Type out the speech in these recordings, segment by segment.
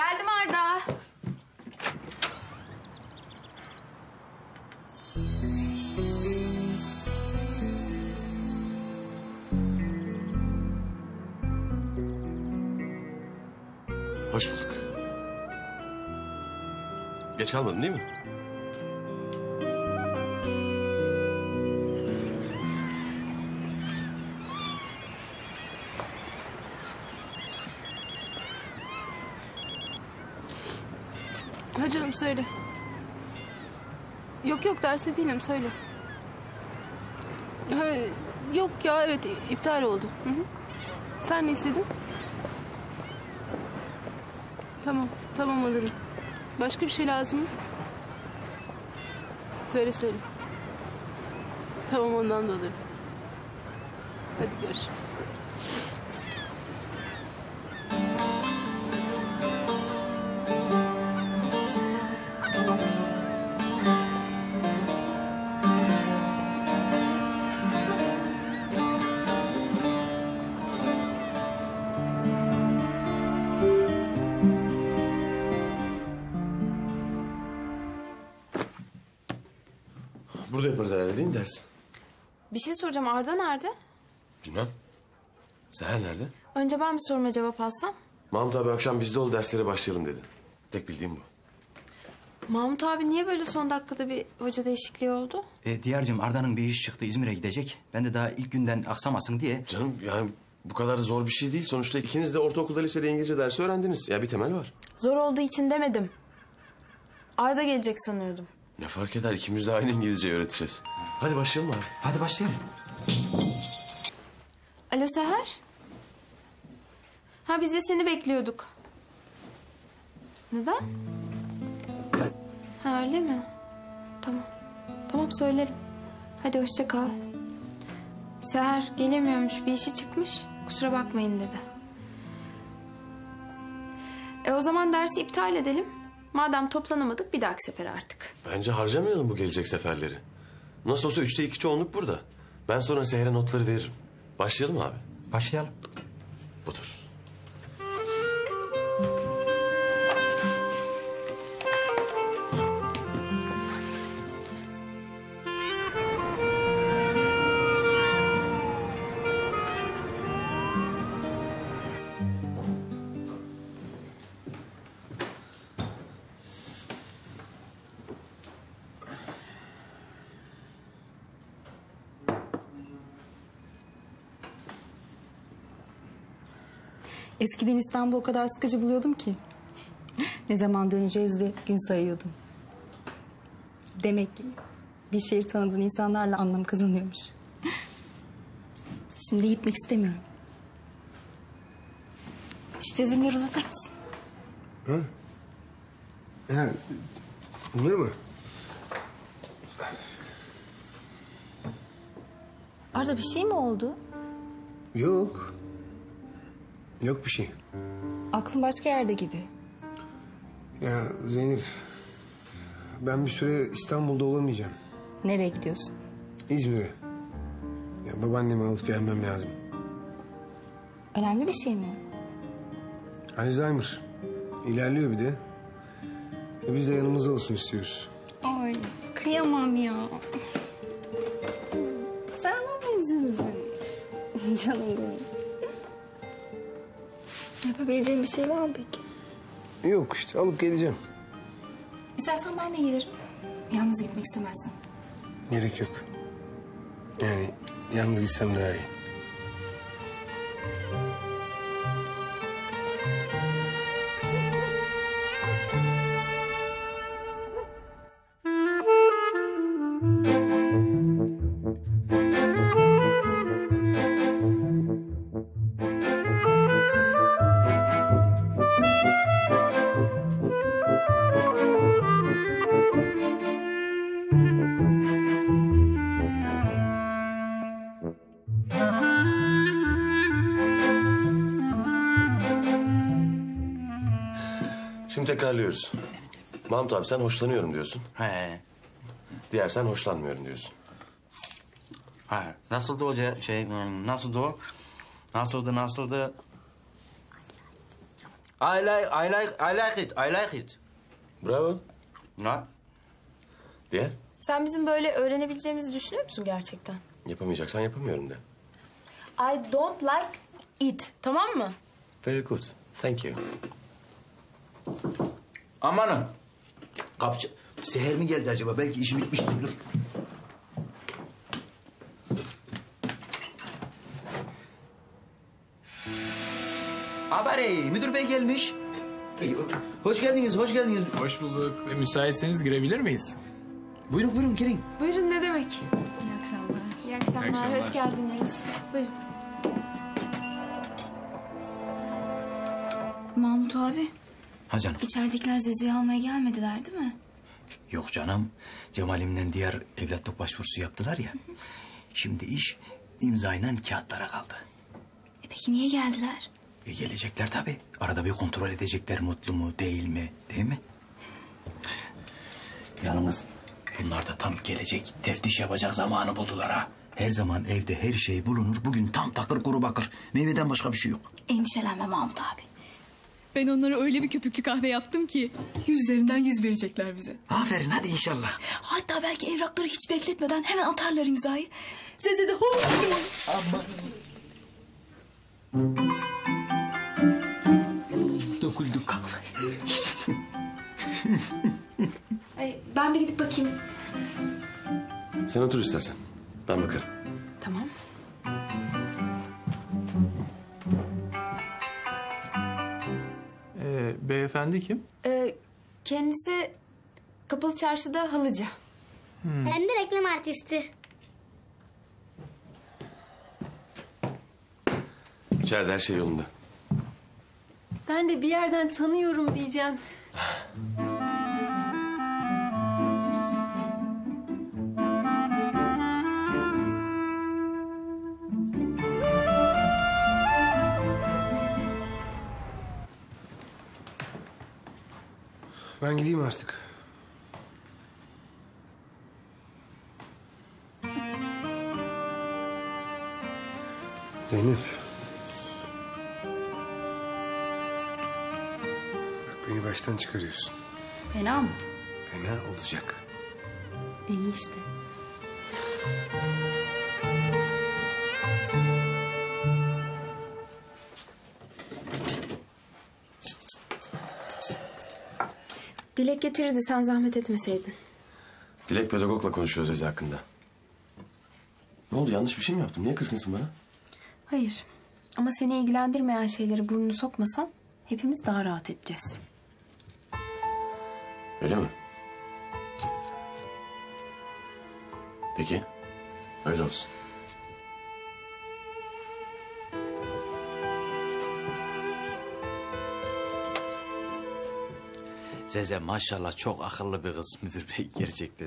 Geldim Arda. Hoş bulduk. Geç kalmadın değil mi? Ha canım söyle. Yok derste değilim söyle. Ha, yok ya evet iptal oldu. Hı hı. Sen ne istedin? Tamam alırım. Başka bir şey lazım mı? Söyle. Tamam ondan da alırım. Hadi görüşürüz. Burada yaparız herhalde değil mi ders? Bir şey soracağım. Arda nerede? Bilmem. Seher nerede? Önce ben bir soruma cevap alsam. Mahmut abi akşam bizde ol derslere başlayalım dedi. Tek bildiğim bu. Mahmut abi niye böyle son dakikada bir hoca değişikliği oldu? Diyar'cığım Arda'nın bir iş çıktı İzmir'e gidecek. Ben de daha ilk günden aksamasın diye. Canım yani bu kadar da zor bir şey değil. Sonuçta ikiniz de ortaokulda lisede İngilizce dersi öğrendiniz. Ya bir temel var. Zor olduğu için demedim. Arda gelecek sanıyordum. Ne fark eder? İkimiz de aynı İngilizce öğreteceğiz. Hadi başlayalım abi. Hadi başlayalım. Alo Seher. Ha biz de seni bekliyorduk. Neden? Ha öyle mi? Tamam söylerim. Hadi hoşça kal. Seher gelemiyormuş, bir işi çıkmış. Kusura bakmayın dedi. O zaman dersi iptal edelim. Madem toplanamadık bir dahaki sefer artık. Bence harcamayalım bu gelecek seferleri. Nasıl olsa 3'te 2 çoğunluk burada. Ben sonra Seher'e notları veririm. Başlayalım abi. Başlayalım. Budur. Eskiden İstanbul'u o kadar sıkıcı buluyordum ki. Ne zaman döneceğiz diye gün sayıyordum. Demek ki bir şehir tanıdığın insanlarla anlam kazanıyormuş. Şimdi gitmek istemiyorum. Şu çizimleri uzatır mısın? Ha? Ha, bunları mı? Arda bir şey mi oldu? Yok. Yok bir şey. Aklın başka yerde gibi. Ya Zeynep, ben bir süre İstanbul'da olamayacağım. Nereye gidiyorsun? İzmir'e. Ya babaannemi alıp gelmem lazım. Önemli bir şey mi? Alzheimer. İlerliyor bir de. Biz de yanımızda olsun istiyoruz. Ay kıyamam ya. Sen mi üzüldün? Canım benim. Yapabileceğin bir şey var mı peki? Yok işte, alıp geleceğim. İstersen ben de gelirim. Yalnız gitmek istemezsen. Gerek yok. Yani yalnız gitsem daha iyi. Şimdi tekrarlıyoruz. Mahmut abi sen hoşlanıyorum diyorsun. He. Diğer sen hoşlanmıyorum diyorsun. Ha. Nasıldı hoca nasıldı o? Nasıldı? I like it. Bravo. Ne? Diğer? Sen bizim böyle öğrenebileceğimizi düşünüyor musun gerçekten? Yapamayacaksan yapamıyorum de. I don't like it. Tamam mı? Very good. Thank you. Amanım. Kapıcı. Seher mi geldi acaba? Belki işim bitmiştir. Dur. Habari, müdür bey gelmiş. Hoş geldiniz, hoş geldiniz. Hoş bulduk. Müsaitseniz girebilir miyiz? Buyurun, buyurun, gelin. Buyurun ne demek? İyi akşamlar. İyi akşamlar. İyi akşamlar. Hoş geldiniz. Buyurun. Mahmut abi, Ha canım. içeridekiler Zeze'yi almaya gelmediler değil mi? Yok canım. Cemal'imle diğer evlatlık başvurusu yaptılar ya. Şimdi iş imzayla kağıtlara kaldı. Peki niye geldiler? Gelecekler tabii. Arada bir kontrol edecekler mutlu mu değil mi? Değil mi? Yalnız bunlar da tam gelecek teftiş yapacak zamanı buldular ha. Her zaman evde her şey bulunur. Bugün tam takır kuru bakır. Meyveden başka bir şey yok. Endişelenme Mahmut abi. Ben onlara öyle bir köpüklü kahve yaptım ki 100 üzerinden 100 verecekler bize. Aferin hadi inşallah. Hatta belki evrakları hiç bekletmeden hemen atarlar imzayı. Zeze de Dokunduk kahve. Ben bir gidip bakayım. Sen otur istersen. Ben bakarım. Tamam. Beyefendi kim? Kendisi Kapalı Çarşı'da halıcı. Ben de reklam artisti. İçeride her şey yolunda. Ben de bir yerden tanıyorum diyeceğim. Ben gideyim artık. Zeynep. Bak beni baştan çıkarıyorsun. Fena mı? Fena olacak. İyi işte. Dilek getirirdi sen zahmet etmeseydin. Dilek pedagogla konuşuyoruz Eze hakkında. Ne oldu, yanlış bir şey mi yaptım? Niye kızgınsın bana? Hayır. Ama seni ilgilendirmeyen şeyleri burnunu sokmasan hepimiz daha rahat edeceğiz. Öyle mi? Peki. Öyle olsun. Zeze maşallah çok akıllı bir kız müdür bey gerçekten.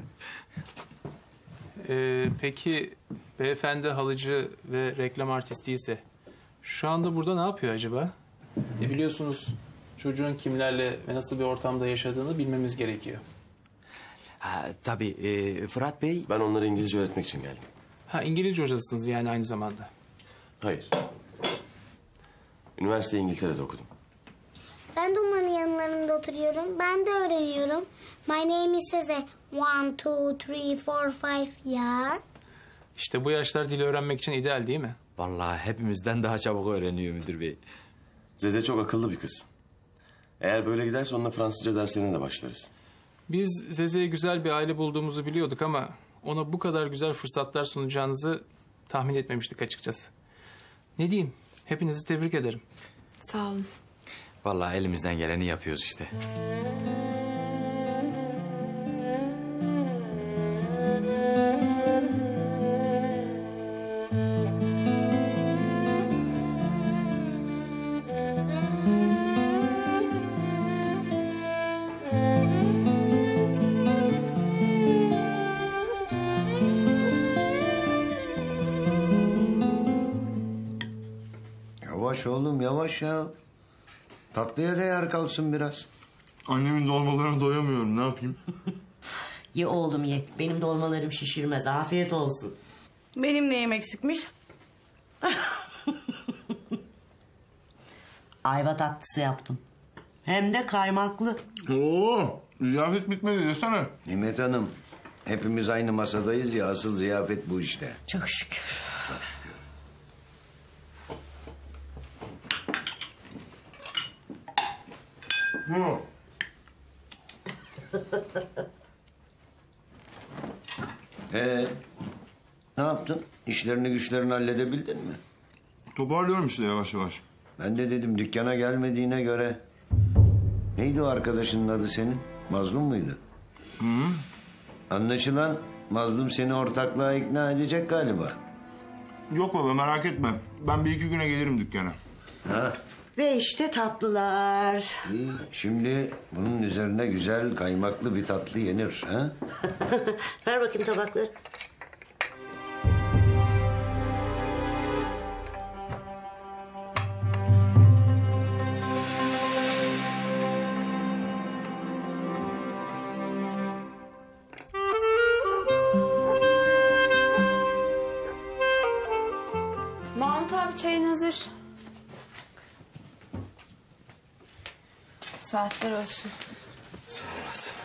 Peki beyefendi halıcı ve reklam artisti ise şu anda burada ne yapıyor acaba? Biliyorsunuz çocuğun kimlerle ve nasıl bir ortamda yaşadığını bilmemiz gerekiyor. Ha, tabii Fırat Bey. Ben onlara İngilizce öğretmek için geldim. Ha, İngilizce hocasısınız yani aynı zamanda. Hayır. Üniversiteyi İngiltere'de okudum. Ben de onların yanlarında oturuyorum. Ben de öğreniyorum. My name is Zeze. 1, 2, 3, 4, 5 ya. İşte bu yaşlar dil öğrenmek için ideal değil mi? Vallahi hepimizden daha çabuk öğreniyor müdür bey. Zeze çok akıllı bir kız. Eğer böyle giderse onunla Fransızca derslerine de başlarız. Biz Zeze'ye güzel bir aile bulduğumuzu biliyorduk ama ona bu kadar güzel fırsatlar sunacağınızı tahmin etmemiştik açıkçası. Ne diyeyim? Hepinizi tebrik ederim. Sağ olun. Vallahi elimizden geleni yapıyoruz işte. Yavaş oğlum yavaş ya. Tatlıya da yer kalsın biraz. Annemin dolmalarına doyamıyorum, ne yapayım? Ye oğlum ye. Benim dolmalarım şişirmez. Afiyet olsun. Benim neyim eksikmiş? Ayva tatlısı yaptım. Hem de kaymaklı. Oo, ziyafet bitmedi desene. Nimet Hanım, hepimiz aynı masadayız ya, asıl ziyafet bu işte. Çok şükür. Ne yaptın? İşlerini güçlerini halledebildin mi? Toparlıyorum işte yavaş yavaş. Ben de dedim dükkana gelmediğine göre. Neydi o arkadaşının adı senin? Mazlum muydu? Hı. Anlaşılan Mazlum seni ortaklığa ikna edecek galiba. Yok baba merak etme. Ben 1-2 güne gelirim dükkana. Ha? Ve işte tatlılar. İyi. Şimdi bunun üzerine güzel kaymaklı bir tatlı yenir. Ha? Ver bakayım tabakları. Mahmut abi çayın hazır. Saatler olsun. Sağ olasın.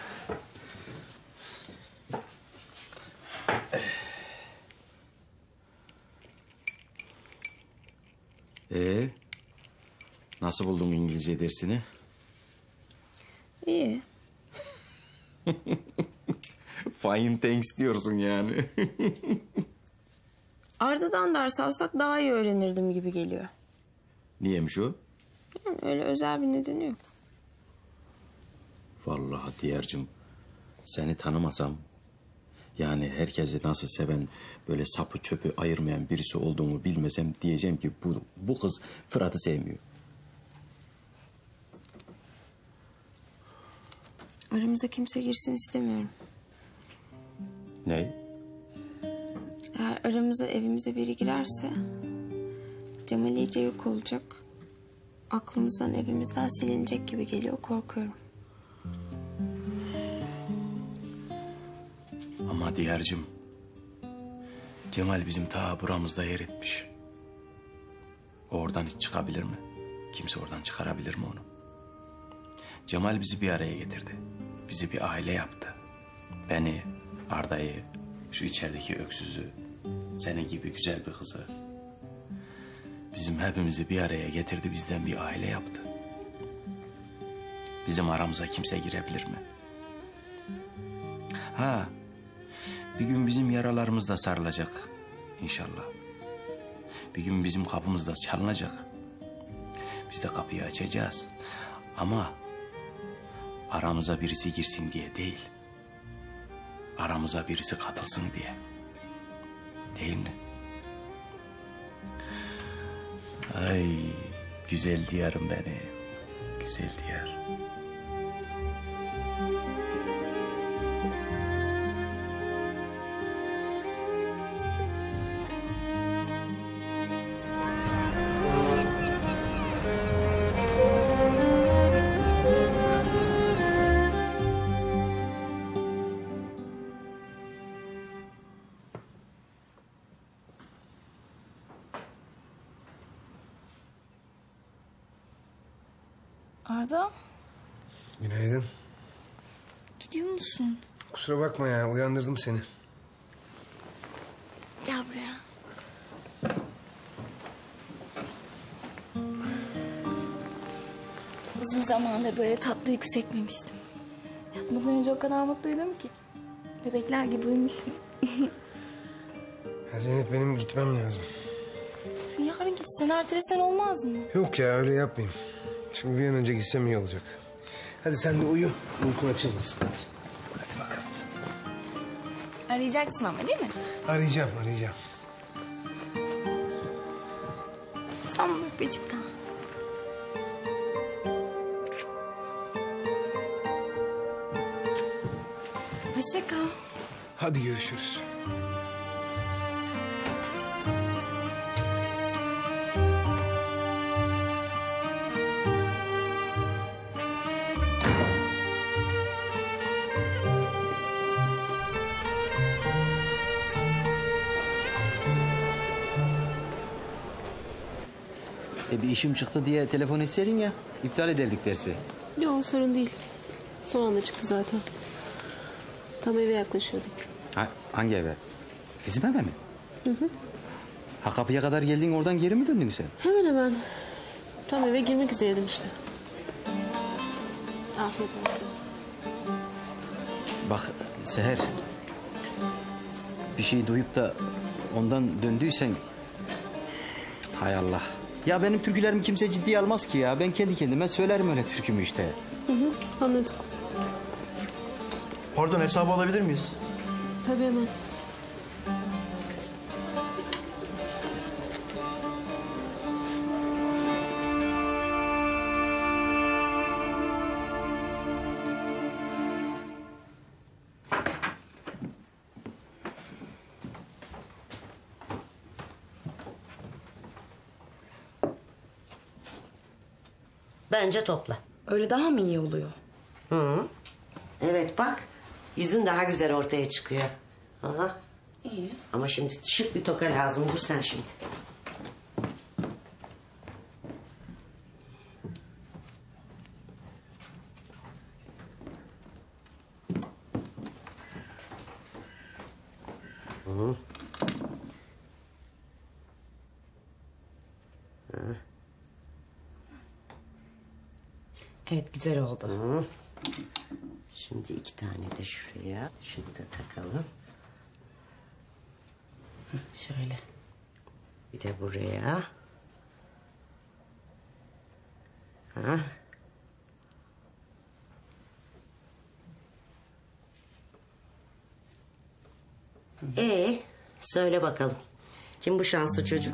Nasıl buldun İngilizce dersini? İyi. Fine thanks diyorsun yani. Arda'dan ders alsak daha iyi öğrenirdim gibi geliyor. Niyemiş o? Yani öyle özel bir nedeni yok. Vallahi Diyar'cığım seni tanımasam... yani herkesi nasıl seven, böyle sapı çöpü ayırmayan birisi olduğunu bilmesem diyeceğim ki bu kız Fırat'ı sevmiyor. Aramıza kimse girsin istemiyorum. Ne? Eğer aramıza evimize biri girerse... Cemal iyice yok olacak. Aklımızdan evimizden silinecek gibi geliyor, korkuyorum. Ama Diyar'cığım... Cemal bizim ta buramızda yer etmiş. O oradan hiç çıkabilir mi? Kimse oradan çıkarabilir mi onu? Cemal bizi bir araya getirdi. Bizi bir aile yaptı. Beni, Arda'yı, şu içerideki öksüzü, senin gibi güzel bir kızı. Bizim hepimizi bir araya getirdi, bizden bir aile yaptı. Bizim aramıza kimse girebilir mi? Ha, bir gün bizim yaralarımız da sarılacak inşallah. Bir gün bizim kapımız da çalınacak. Biz de kapıyı açacağız. Ama aramıza birisi girsin diye değil. Aramıza birisi katılsın diye. Değil mi? Ay güzel diyarım benim. Güzel diyar. Arda, Günaydın. gidiyor musun? Kusura bakma ya, uyandırdım seni. Gel buraya. Uzun zamandır böyle tatlı uyku çekmemiştim. Yatmadan önce o kadar mutluydum ki. Bebekler gibi uyumuşum. Ya Zeynep, benim gitmem lazım. Yarın gitsen, ertelesen olmaz mı? Yok ya, öyle yapmayayım. Şimdi bir an önce gitsem iyi olacak. Hadi sen de uyu, uykun açılmasın hadi. Hadi bakalım. Arayacaksın ama değil mi? Arayacağım. Sana bir öpücük daha. Hoşça kal. Hadi görüşürüz. Bir işim çıktı diye telefon etseydin ya. İptal ederdik dersi. Yok sorun değil. Son anda çıktı zaten. Tam eve yaklaşıyordum. Hangi eve? Bizim eve mi? Hı hı. Ha kapıya kadar geldin oradan geri mi döndün sen? Hemen hemen. Tam eve girmek üzereydim işte. Afiyet olsun. Bak Seher. Bir şey duyup da ondan döndüysen... Hay Allah. Ya benim türkülerimi kimse ciddiye almaz ki ya. Ben kendi kendime söylerim öyle türkümü işte. Hı hı, anladım. Pardon, hesabı alabilir miyiz? Tabii hemen. Bence topla. Öyle daha mı iyi oluyor? Hı. Evet bak. Yüzün daha güzel ortaya çıkıyor. Aha. İyi. Ama şimdi şık bir toka lazım. Dur sen şimdi. Hı. Hı. Evet güzel oldu. Hı. Şimdi 2 tane de şuraya. Şunu da takalım. Hı, şöyle. Bir de buraya. Ha. Söyle bakalım. Kim bu şanslı çocuk?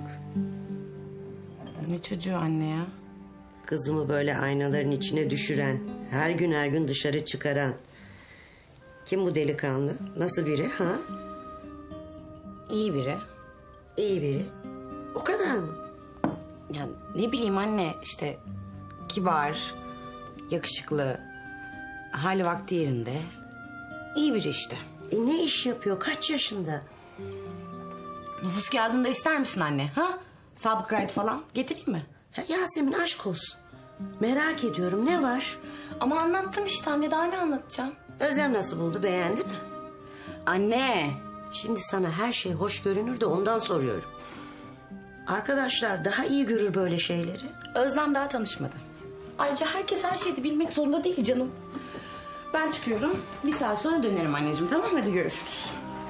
Ne çocuğu anne ya? Kızımı böyle aynaların içine düşüren, her gün dışarı çıkaran. Kim bu delikanlı? Nasıl biri ha? İyi biri. İyi biri. O kadar mı? Ya ne bileyim anne işte kibar, yakışıklı, hali vakti yerinde. İyi biri işte. Ne iş yapıyor? Kaç yaşında? Nüfus kağıdını da ister misin anne? Ha? Sabıka kaydı falan getireyim mi? Ya Yasemin aşk olsun. Merak ediyorum ne var? Ama anlattım işte anne, daha ne anlatacağım? Özlem nasıl buldu, beğendi mi? Anne. Şimdi sana her şey hoş görünür de ondan soruyorum. Arkadaşlar daha iyi görür böyle şeyleri. Özlem daha tanışmadı. Ayrıca herkes her şeyi de bilmek zorunda değil canım. Ben çıkıyorum. 1 saat sonra dönerim anneciğim, tamam mı? Hadi görüşürüz.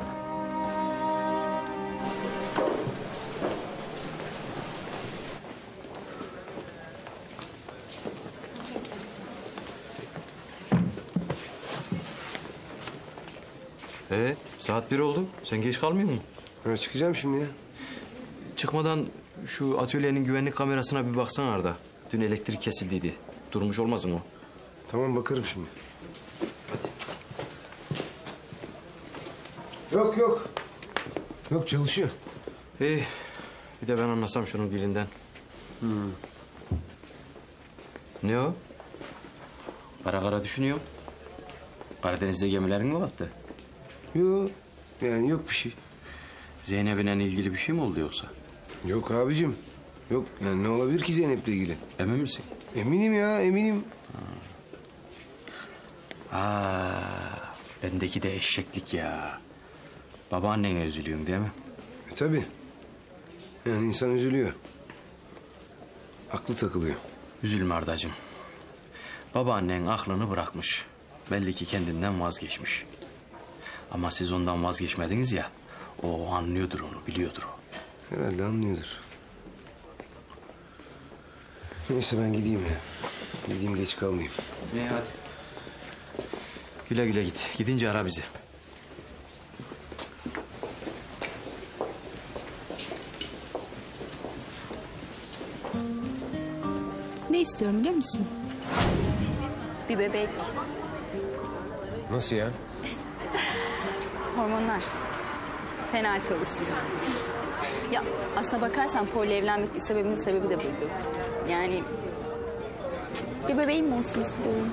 Saat 1 oldu. Sen geç kalmıyor musun? Ha, çıkacağım şimdi ya. Çıkmadan şu atölyenin güvenlik kamerasına bir baksana Arda. Dün elektrik kesildiydi. Durmuş olmasın o? Tamam bakarım şimdi. Yok. Yok çalışıyor. İyi. Bir de ben anlasam şunun dilinden. Ne o? Kara kara düşünüyorum. Karadeniz'de gemilerin mi battı? Yok. Yani yok bir şey. Zeynep'le ilgili bir şey mi oldu yoksa? Yok abicim. Yok yani ne olabilir ki Zeynep'le ilgili? Emin misin? Eminim ya eminim. Bendeki de eşeklik ya. Babaannene üzülüyorsun değil mi? Tabii. Yani insan üzülüyor. Aklı takılıyor. Üzülme Ardacığım. Babaannen aklını bırakmış. Belli ki kendinden vazgeçmiş. Ama siz ondan vazgeçmediniz ya. O anlıyordur onu, biliyordur o. Herhalde anlıyordur. Neyse ben gideyim ya. Gideyim geç kalmayayım. Ne hadi. Güle güle git. Gidince ara bizi. Ne istiyorum biliyor musun? Bir bebek. Nasıl ya? Hormonlar. Fena çalışıyor. Ya aslına bakarsan Paul'le evlenmek istememinin sebebi de buydu. Yani bir bebeğim olsun istiyorum.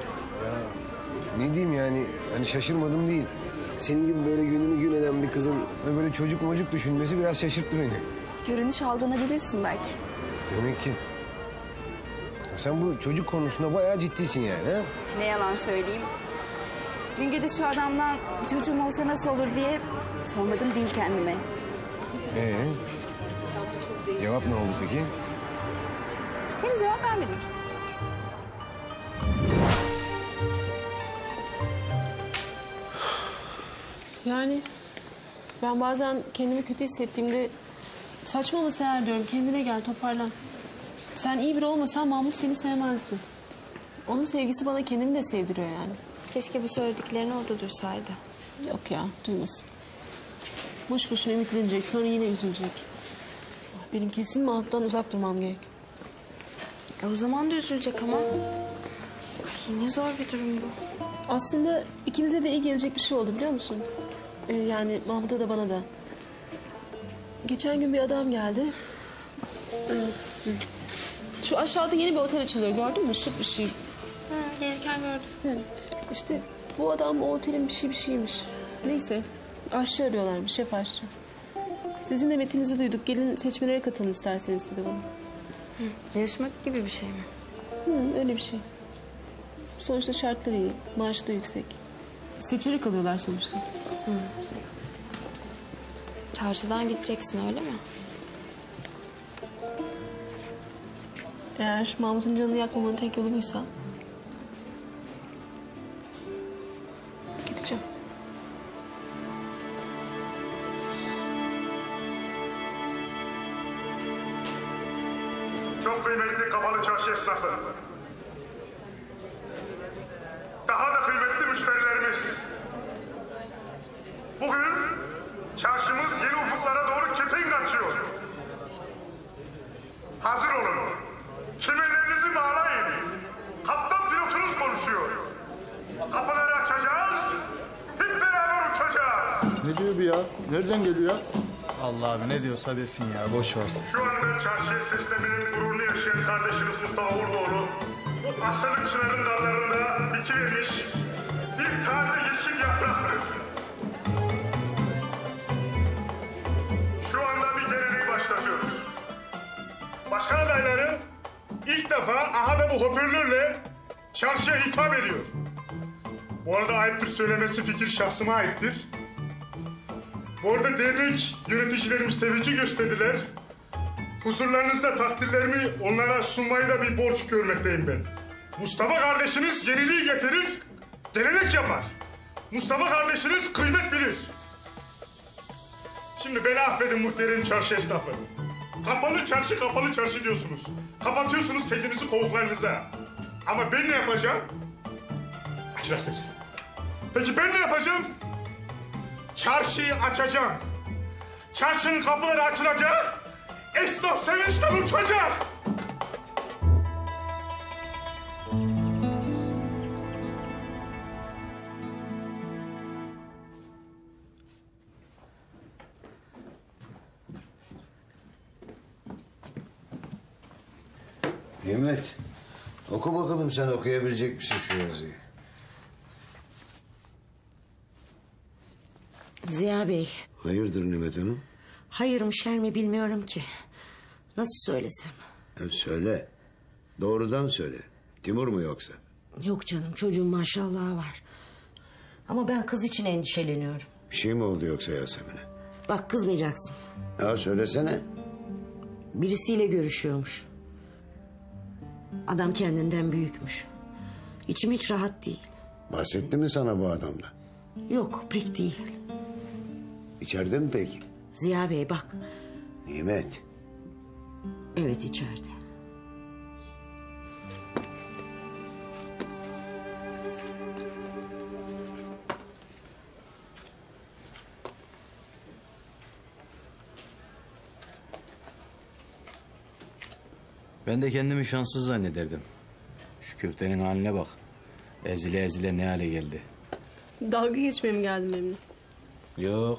Ne diyeyim yani hani şaşırmadım değil. Senin gibi böyle gönlünü gül eden bir kızın böyle çocuk düşünmesi biraz şaşırttı beni. Görünüş aldanabilirsin belki. Demek ki sen bu çocuk konusunda bayağı ciddisin yani ha? Ne yalan söyleyeyim. Dün gece şu adamdan çocuğum olsa nasıl olur diye sormadım değil kendime. Cevap ne oldu peki? Henüz cevap vermedim. Yani ben bazen kendimi kötü hissettiğimde saçmalama Seher diyorum. Kendine gel, toparlan. Sen iyi biri olmasan Mahmut seni sevmezdi. Onun sevgisi bana kendimi de sevdiriyor yani. Keşke bu söylediklerini o da duysaydı. Yok ya, duymasın. Boş boşuna ümitlenecek, sonra yine üzülecek. Benim kesin Mahmut'tan uzak durmam gerek. O zaman da üzülecek ama. Ay, ne zor bir durum bu. Aslında ikimize de iyi gelecek bir şey oldu biliyor musun? Yani Mahmut'a da bana da. Geçen gün bir adam geldi. Şu aşağıda yeni bir otel açılıyor, gördün mü? Şık bir şey. Gelirken gördüm. İşte bu adam o otelin bir şeymiş. Neyse, aşçı arıyorlarmış, şef aşçı. Sizin de metinizi duyduk, gelin seçmelere katılın isterseniz dedi bana. Yarışmak gibi bir şey mi? Öyle bir şey. Sonuçta şartları iyi, maaşı da yüksek. Seçerek alıyorlar sonuçta. Çarşıdan gideceksin öyle mi? Eğer Mahmut'un canını yakmamanın tek yolu buysa... gideceğim. Çok kıymetli Kapalı Çarşı esnafı. Daha da kıymetli müşterilerimiz. Bugün çarşımız yeni ufuklara doğru kepenk açıyor. Hazır olun. Kemerlerinizi bağlayın. Kaptan pilotunuz konuşuyor. Kapıları açacağız. Hep beraber uçacağız. Ne diyor bu ya? Nereden geliyor ya? Allah abi ne diyorsa desin ya, boş versin. Şu anda çarşıya seslemenin gururunu yaşayan kardeşimiz Mustafa Vurdoğlu, bu asırlık çınarın dallarında bitirilmiş bir taze yeşil yapraktır. Şu anda bir geleneği başlatıyoruz. Başkan adayları ilk defa ahada bu hoparlörle çarşıya hitap ediyor. Bu arada ayıptır söylemesi, fikir şahsıma aittir. Bu arada dernek yöneticilerimiz teveccüh gösterdiler. Huzurlarınızda takdirlerimi onlara sunmayı da bir borç görmekteyim ben. Mustafa kardeşiniz yeniliği getirir, gelenek yapar. Mustafa kardeşiniz kıymet bilir. Şimdi beni affedin muhterem çarşı esnafı. Kapalı çarşı diyorsunuz. Kapatıyorsunuz kendinizi kovuklarınıza. Ama ben ne yapacağım? Açın sesi. Peki ben ne yapacağım? Çarşıyı açacağım. Çarşının kapıları açılacak. Esnaf sevinçten uçacak. Nimet, oku bakalım sen okuyabilecek misin şu yazıyı? Ziya Bey. Hayırdır Nimet Hanım? Hayır mı şer mi bilmiyorum ki. Nasıl söylesem? Söyle. Doğrudan söyle. Timur mu yoksa? Yok canım, çocuğun maşallahı var. Ama ben kız için endişeleniyorum. Bir şey mi oldu yoksa Yasemin'e? Bak, kızmayacaksın. Ya söylesene. Birisiyle görüşüyormuş. Adam kendinden büyükmüş. İçim hiç rahat değil. Bahsetti mi sana bu adamla? Yok, pek değil. İçeride mi peki? Ziya Bey bak. Nimet. Evet, içeride. Ben de kendimi şanssız zannederdim. Şu köftenin haline bak. Ezile ezile ne hale geldi. Dalga geçmeye mi geldin benimle? Yok.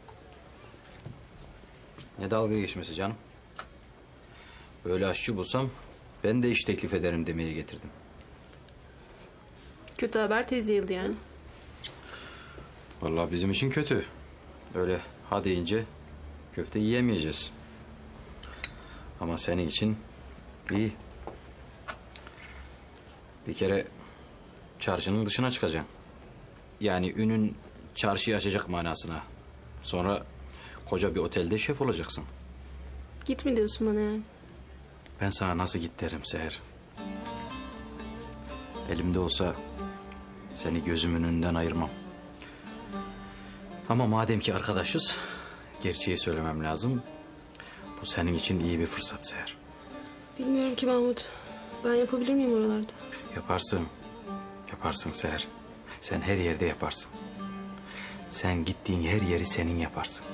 Ne dalga geçmesi canım. Böyle aşçı bulsam ben de iş teklif ederim demeye getirdim. Kötü haber tez yayıldı yani. Vallahi bizim için kötü. Öyle ha deyince köfte yiyemeyeceğiz. Ama senin için İyi. Bir kere çarşının dışına çıkacaksın. Yani ünün çarşıyı açacak manasına. Sonra koca bir otelde şef olacaksın. Git mi diyorsun bana yani? Ben sana nasıl git derim Seher. Elimde olsa seni gözümün önünden ayırmam. Ama madem ki arkadaşız, gerçeği söylemem lazım. Bu senin için iyi bir fırsat Seher. Bilmiyorum ki Mahmut. Ben yapabilir miyim oralarda? Yaparsın. Yaparsın Seher. Sen her yerde yaparsın. Sen gittiğin her yeri senin yaparsın.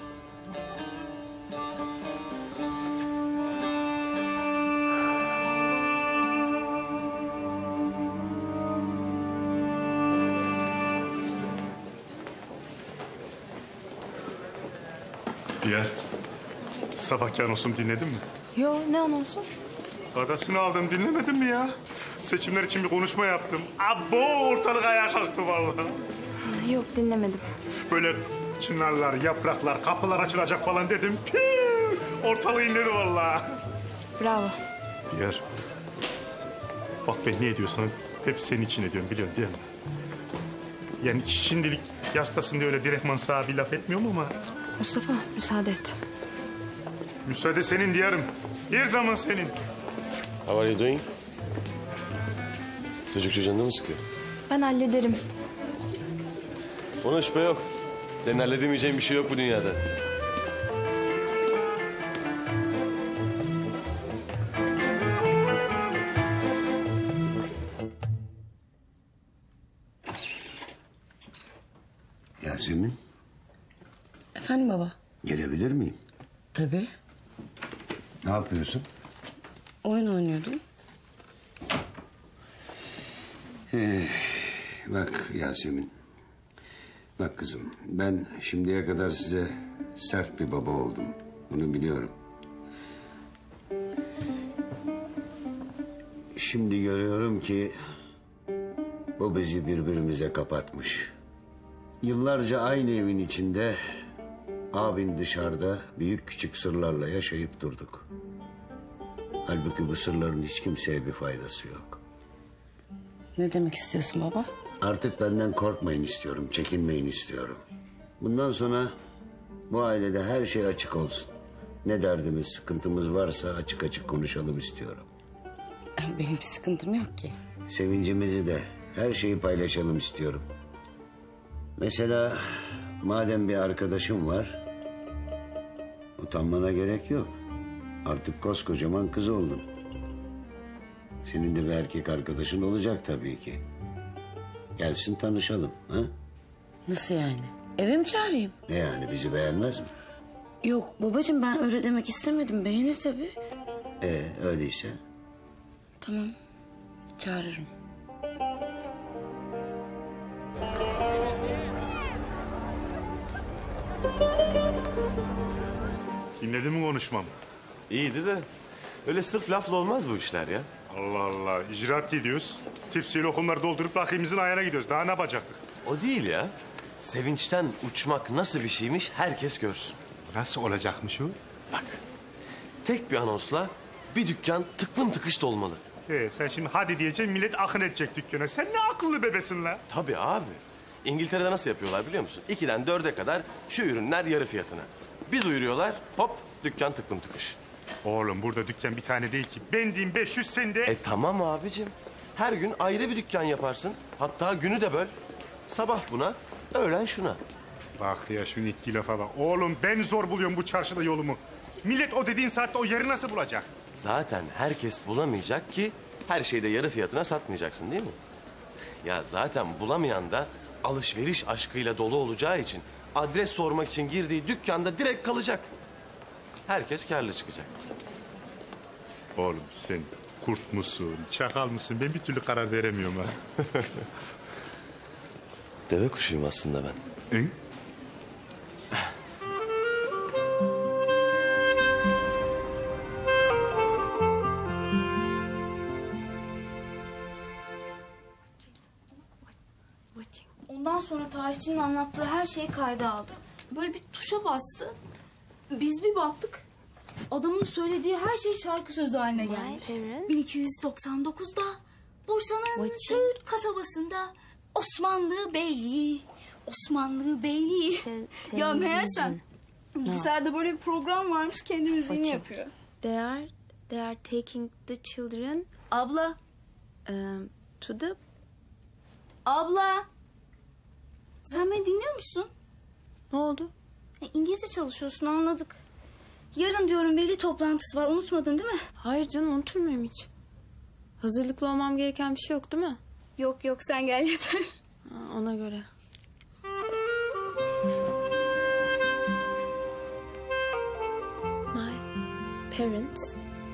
Diğer sabahki anonsumu dinledin mi? Yo, ne anonsu? Adasını aldım, dinlemedin mi ya? Seçimler için bir konuşma yaptım. Abo, ortalık ayağa kalktı vallahi. Yok, dinlemedim. Böyle çınarlar, yapraklar, kapılar açılacak falan dedim. Piu, ortalığı inledi vallahi. Bravo. Diğer, bak ben ne ediyorsam hep senin için ediyorum, biliyorsun değil mi? Yani şimdilik yastasın diye öyle direktman sağa bir laf etmiyorum ama... Mustafa, müsaade et. Müsaade senin diyerim. Her zaman senin. How are you doing? Sucukçu canını mı sıkıyor? Ben hallederim. Ona şüphe yok. Senin halledemeyeceğin bir şey yok bu dünyada. Yasemin, Efendim baba? gelebilir miyim? Tabii. Ne yapıyorsun? Oyun oynuyordum. Bak Yasemin. Bak kızım, ben şimdiye kadar size sert bir baba oldum. Bunu biliyorum. Şimdi görüyorum ki bu bizi birbirimize kapatmış. Yıllarca aynı evin içinde, abin dışarıda büyük küçük sırlarla yaşayıp durduk. Halbuki bu sırların hiç kimseye bir faydası yok. Ne demek istiyorsun baba? Artık benden korkmayın istiyorum, çekinmeyin istiyorum. Bundan sonra bu ailede her şey açık olsun. Ne derdimiz, sıkıntımız varsa açık açık konuşalım istiyorum. Benim bir sıkıntım yok ki. Sevincimizi de, her şeyi paylaşalım istiyorum. Mesela madem bir arkadaşım var, utanmana gerek yok. Artık koskocaman kız oldun. Senin de bir erkek arkadaşın olacak tabii ki. Gelsin tanışalım. Ha? Nasıl yani? Eve mi çağırayım? Ne yani, bizi beğenmez mi? Yok babacığım, ben öyle demek istemedim. Beğenir tabii. Öyleyse. Tamam. Çağırırım. Dinledin mi konuşmamı? İyiydi de öyle sırf lafla olmaz bu işler ya. Allah Allah, icraat gidiyoruz. Tepsiyle lokumları doldurup rakibimizin ayağına gidiyoruz. Daha ne yapacaktık? O değil ya. Sevinçten uçmak nasıl bir şeymiş herkes görsün. Nasıl olacakmış o? Bak, tek bir anonsla bir dükkan tıklım tıkış dolmalı. Sen şimdi hadi diyeceksin, millet akın edecek dükkana. Sen ne akıllı bebesin la? Tabii abi. İngiltere'de nasıl yapıyorlar biliyor musun? 2'den 4'e kadar şu ürünler yarı fiyatına. Bir duyuruyorlar, hop dükkan tıklım tıkış. Oğlum burada dükkan bir tane değil ki. Ben diyeyim 500, sen de... Tamam abicim. Her gün ayrı bir dükkan yaparsın. Hatta günü de böl. Sabah buna, öğlen şuna. Bak ya şunun ettiği lafa bak. Oğlum ben zor buluyorum bu çarşıda yolumu. Millet o dediğin saatte o yeri nasıl bulacak? Zaten herkes bulamayacak ki her şeyde yarı fiyatına satmayacaksın değil mi? Ya zaten bulamayan da alışveriş aşkıyla dolu olacağı için adres sormak için girdiği dükkanda direkt kalacak. Herkes kârlı çıkacak. Oğlum sen kurt musun, çakal mısın? Ben bir türlü karar veremiyorum ha. Deve kuşuyum aslında ben. Hı? Ondan sonra tarihçinin anlattığı her şeyi kayda aldı. Böyle bir tuşa bastı. Biz bir baktık. Adamın söylediği her şey şarkı sözü haline gelmiş. 1299'da Bursa'nın Söğüt kasabasında Osmanlı Beyliği. Ya meğersem bilgisayarda böyle bir program varmış, kendi müziğini yapıyor. They are taking the children Abla. To the... Abla. Sen beni dinliyor musun? Ne oldu? İngilizce çalışıyorsun, anladık. Yarın diyorum veli toplantısı var, unutmadın değil mi? Hayır canım, unutur muyum hiç? Hazırlıklı olmam gereken bir şey yok değil mi? Yok sen gel yeter. Ona göre. My parents...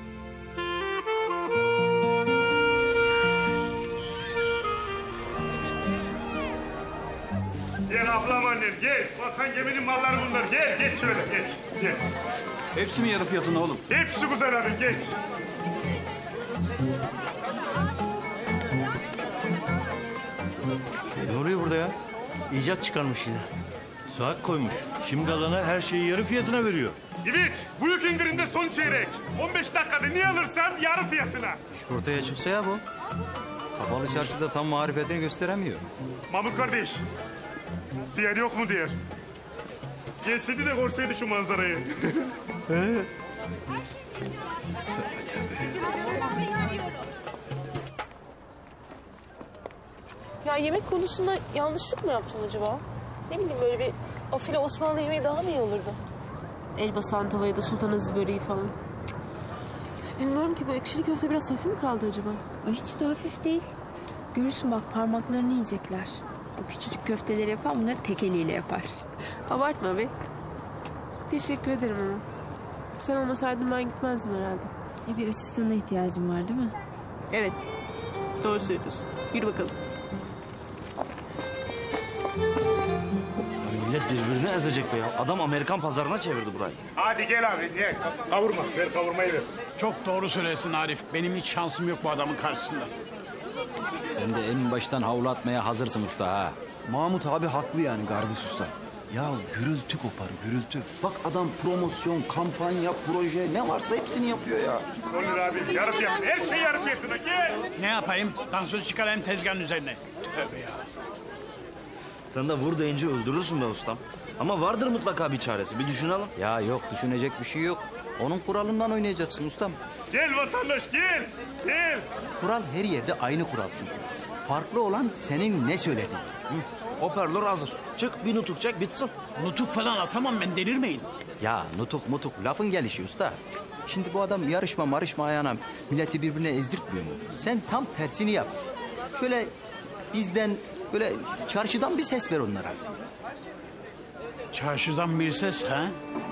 Gel ablam annem gel. Vatan geminin malları bunlar. Gel geç şöyle geç. Gel. Hepsi mi yarı fiyatına oğlum? Hepsi güzel abim geç. Ne oluyor burada ya? İcat çıkarmış yine. Saat koymuş. Şimdi alana her şeyi yarı fiyatına veriyor. Evet, büyük indirimde son çeyrek. 15 dakikada ne alırsan yarı fiyatına. İş ortaya çıksa ya bu. Kapalı çarşıda tam marifetini gösteremiyor. Mahmut kardeş, diğer yok mu diğer? Gelseydi de görseydi şu manzarayı. Ya yemek konusunda yanlışlık mı yaptın acaba? Ne bileyim, böyle bir afile Osmanlı yemeği daha mı iyi olurdu? Elbasan tavayı da Sultan Aziz böreği falan. Bilmiyorum ki, bu ekşili köfte biraz hafif mi kaldı acaba? Hiç de hafif değil. Görürsün bak, parmaklarını yiyecekler. O küçücük köfteleri yapan bunları tek eliyle yapar. Abartma be. Teşekkür ederim ama. Sen olmasaydın ben gitmezdim herhalde. Bir asistana ihtiyacım var değil mi? Evet. Doğru söylüyorsun. Yürü bakalım. Millet birbirini ezecek be ya. Adam Amerikan pazarına çevirdi burayı. Hadi gel abi gel. Kavurma, ver kavurmayı ver. Çok doğru söylesin Arif. Benim hiç şansım yok bu adamın karşısında. Sen de en baştan havlu atmaya hazırsın usta ha. Mahmut abi haklı yani Garbus Usta. Ya gürültü kopar gürültü. Bak adam promosyon, kampanya, proje ne varsa hepsini yapıyor ya. Olur abi yarı fiyatına. Her şey yarı fiyatına gel. Ne yapayım? Dansöz çıkarayım tezgahın üzerine. Tövbe ya. Sen de vur deyince öldürürsün be ustam. Ama vardır mutlaka bir çaresi. Bir düşünelim. Ya yok, düşünecek bir şey yok. Onun kuralından oynayacaksın ustam. Gel vatandaş gel. Gel. Kural her yerde aynı kural çünkü. Farklı olan senin ne söylediğin. Hoparlör hazır. Çık bir nutuk çek bitsin. Nutuk falan atamam ben, delirmeyin. Ya nutuk mutuk lafın gelişi usta. Şimdi bu adam yarışma ayağına milleti birbirine ezdirtmiyor mu? Sen tam tersini yap. Şöyle bizden böyle çarşıdan bir ses ver onlara. Çarşıdan bir ses ha?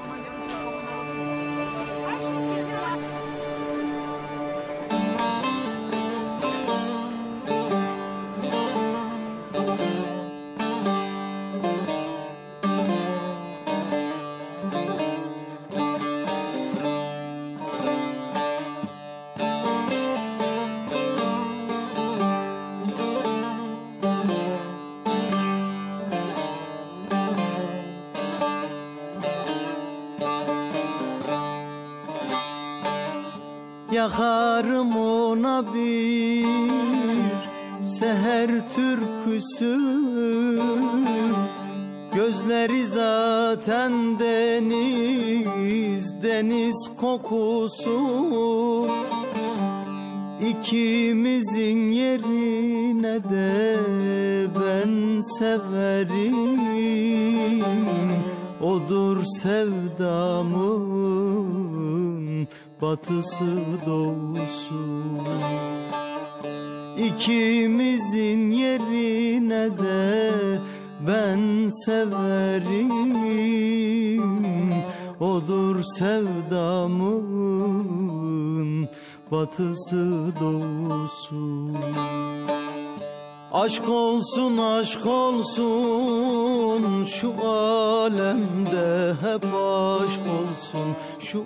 Yakarım ona bir seher türküsü. Gözleri zaten deniz, deniz kokusu. İkimizin yerine de ben severim. Odur sevdamın batısı doğusu. İkimizin yerine de ben severim. Odur sevdamın batısı doğusu. Aşk olsun aşk olsun şu alemde, hep aşk olsun şu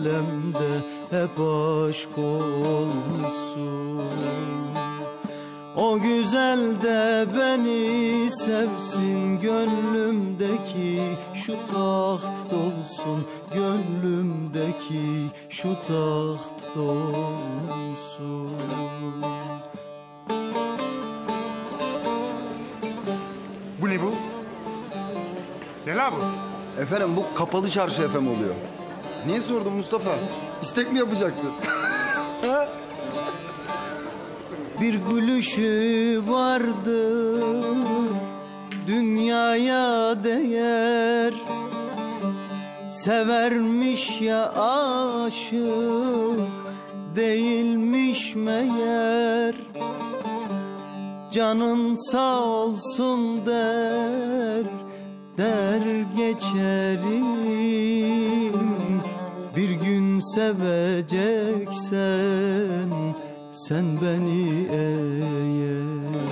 alemde, hep aşk olsun. O güzel de beni sevsin, gönlümdeki şu taht dolsun, gönlümdeki şu taht dolsun. Bu ne bu? Ne la bu? Efendim bu kapalı çarşı FM oluyor. Niye sordun Mustafa? İstek mi yapacaktı? Bir gülüşü vardır dünyaya değer, severmiş ya aşık değilmiş meğer. Canın sağ olsun der, der geçerim. Bir gün seveceksen sen beni eğer.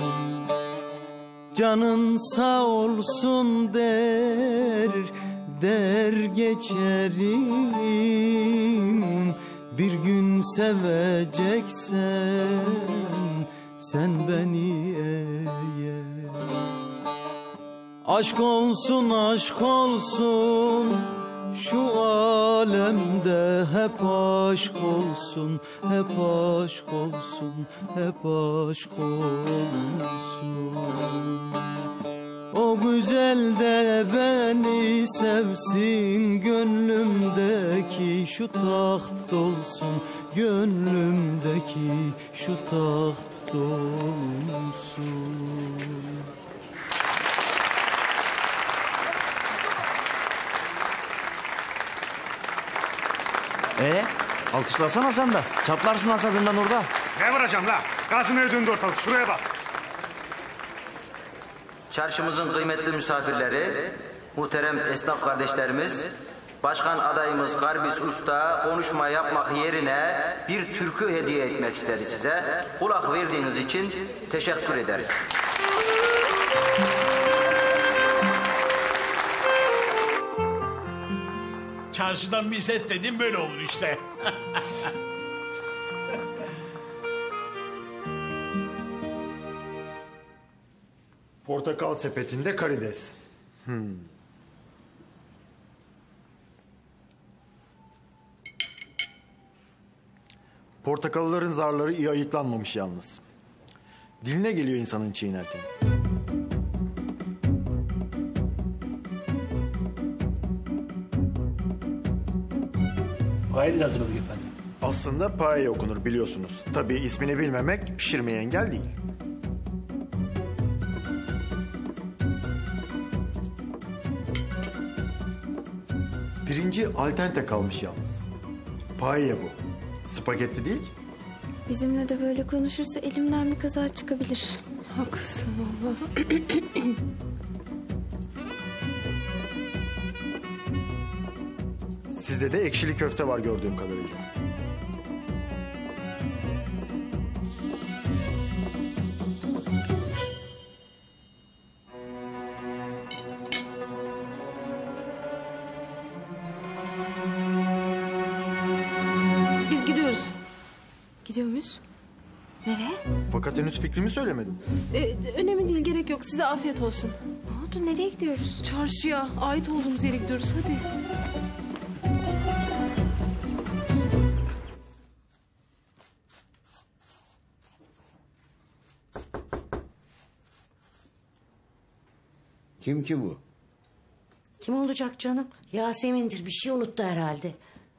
Canın sağ olsun der, der geçerim. Bir gün seveceksen sen beni eğer. Aşk olsun, aşk olsun, şu alemde hep aşk olsun, hep aşk olsun, hep aşk olsun. O güzel de beni sevsin, gönlümdeki şu taht dolsun, gönlümdeki şu taht dolsun. Alkışlasana sen de. Çatlarsın hasadından orada. Ne vuracağım la? Gazinoya döndü ortalık. Şuraya bak. Çarşımızın kıymetli misafirleri, muhterem esnaf kardeşlerimiz, başkan adayımız Garbis Usta konuşma yapmak yerine bir türkü hediye etmek istedi size. Kulak verdiğiniz için teşekkür ederiz. Çarşıdan bir ses dedim böyle olur işte. Portakal sepetinde karides. Portakalların zarları iyi ayıklanmamış yalnız. Diline geliyor insanın çiğnerken. Paella hazırladık efendim. Aslında paella okunur biliyorsunuz. Tabii ismini bilmemek pişirmeye engel değil. Pirinci al dente kalmış yalnız. Paella bu. Spagetti değil ki. Bizimle de böyle konuşursa elimden bir kaza çıkabilir. Haklısın baba. Sizde de ekşili köfte var gördüğüm kadarıyla. Biz gidiyoruz. Gidiyor muyuz? Nereye? Fakat henüz fikrimi söylemedim. Önemli değil, gerek yok. Size afiyet olsun. Ne oldu? Nereye gidiyoruz? Çarşıya, ait olduğumuz yere gidiyoruz. Hadi. Kim ki bu? Kim olacak canım? Yasemin'dir, bir şey unuttu herhalde.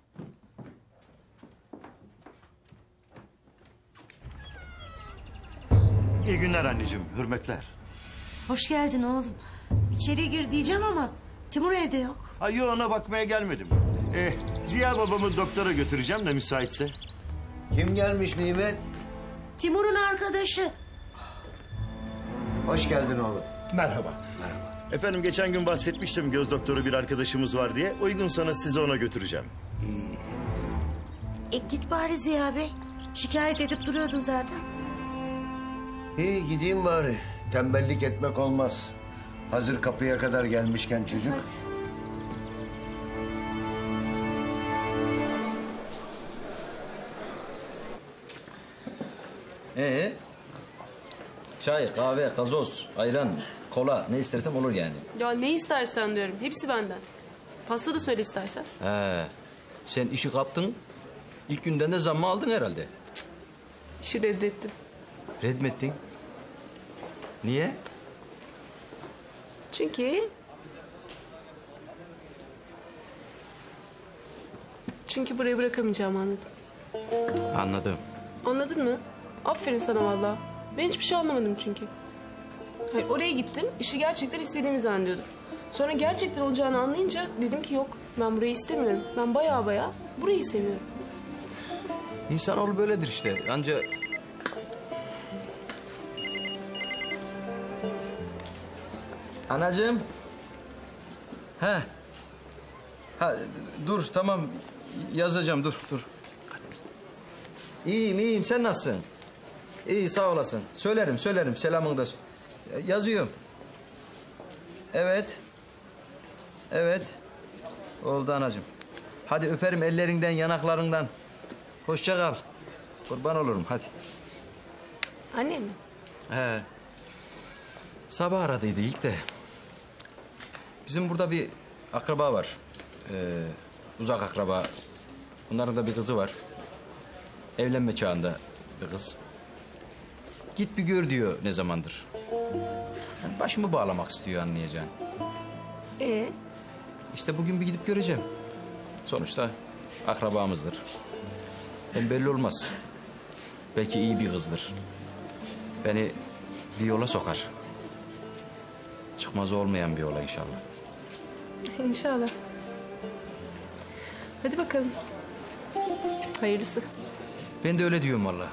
İyi günler anneciğim, hürmetler. Hoş geldin oğlum. İçeriye gir diyeceğim ama Timur evde yok. Ay yo, ona bakmaya gelmedim. Ziya babamı doktora götüreceğim de müsaitse. Kim gelmiş Nimet? Timur'un arkadaşı. Hoş geldin oğlum. Merhaba. Merhaba. Efendim geçen gün bahsetmiştim göz doktoru bir arkadaşımız var diye. Uygunsanız sizi ona götüreceğim. Git bari Ziya Bey. Şikayet edip duruyordun zaten. İyi gideyim bari. Tembellik etmek olmaz. Hazır kapıya kadar gelmişken çocuk. Hadi. Çay, kahve, gazoz, ayran, kola ne istersem olur yani. Ya ne istersen diyorum. Hepsi benden. Pasta da söyle istersen. He. Sen işi kaptın. İlk günden de zammı aldın herhalde. İşi reddettim. Red mi ettin? Niye? Çünkü burayı bırakamayacağımı anladım. Anladım. Anladın mı? Aferin sana vallahi. Ben hiçbir şey anlamadım çünkü. Hayır, oraya gittim, işi gerçekten istediğimi zannediyordum. Sonra gerçekten olacağını anlayınca dedim ki yok, ben burayı istemiyorum. Ben baya burayı seviyorum. İnsanoğlu böyledir işte. Anca... Anacığım. He. Ha, dur tamam. Yazacağım dur. İyiyim. Sen nasılsın? İyi sağ olasın. Söylerim. Selamını da... Yazıyorum. Evet. Oldu anacığım. Hadi öperim ellerinden, yanaklarından. Hoşça kal. Kurban olurum hadi. Anne mi? He. Sabah aradıydı ilk de. Bizim burada bir akraba var. Uzak akraba. Bunların da bir kızı var. Evlenme çağında bir kız. Git bir gör diyor ne zamandır. Yani başımı bağlamak istiyor anlayacağın. İşte bugün bir gidip göreceğim. Sonuçta akrabamızdır. Hem belli olmaz. Belki iyi bir kızdır. Beni bir yola sokar. Çıkmazı olmayan bir yola inşallah. İnşallah. Hadi bakalım. Hayırlısı. Ben de öyle diyorum vallahi.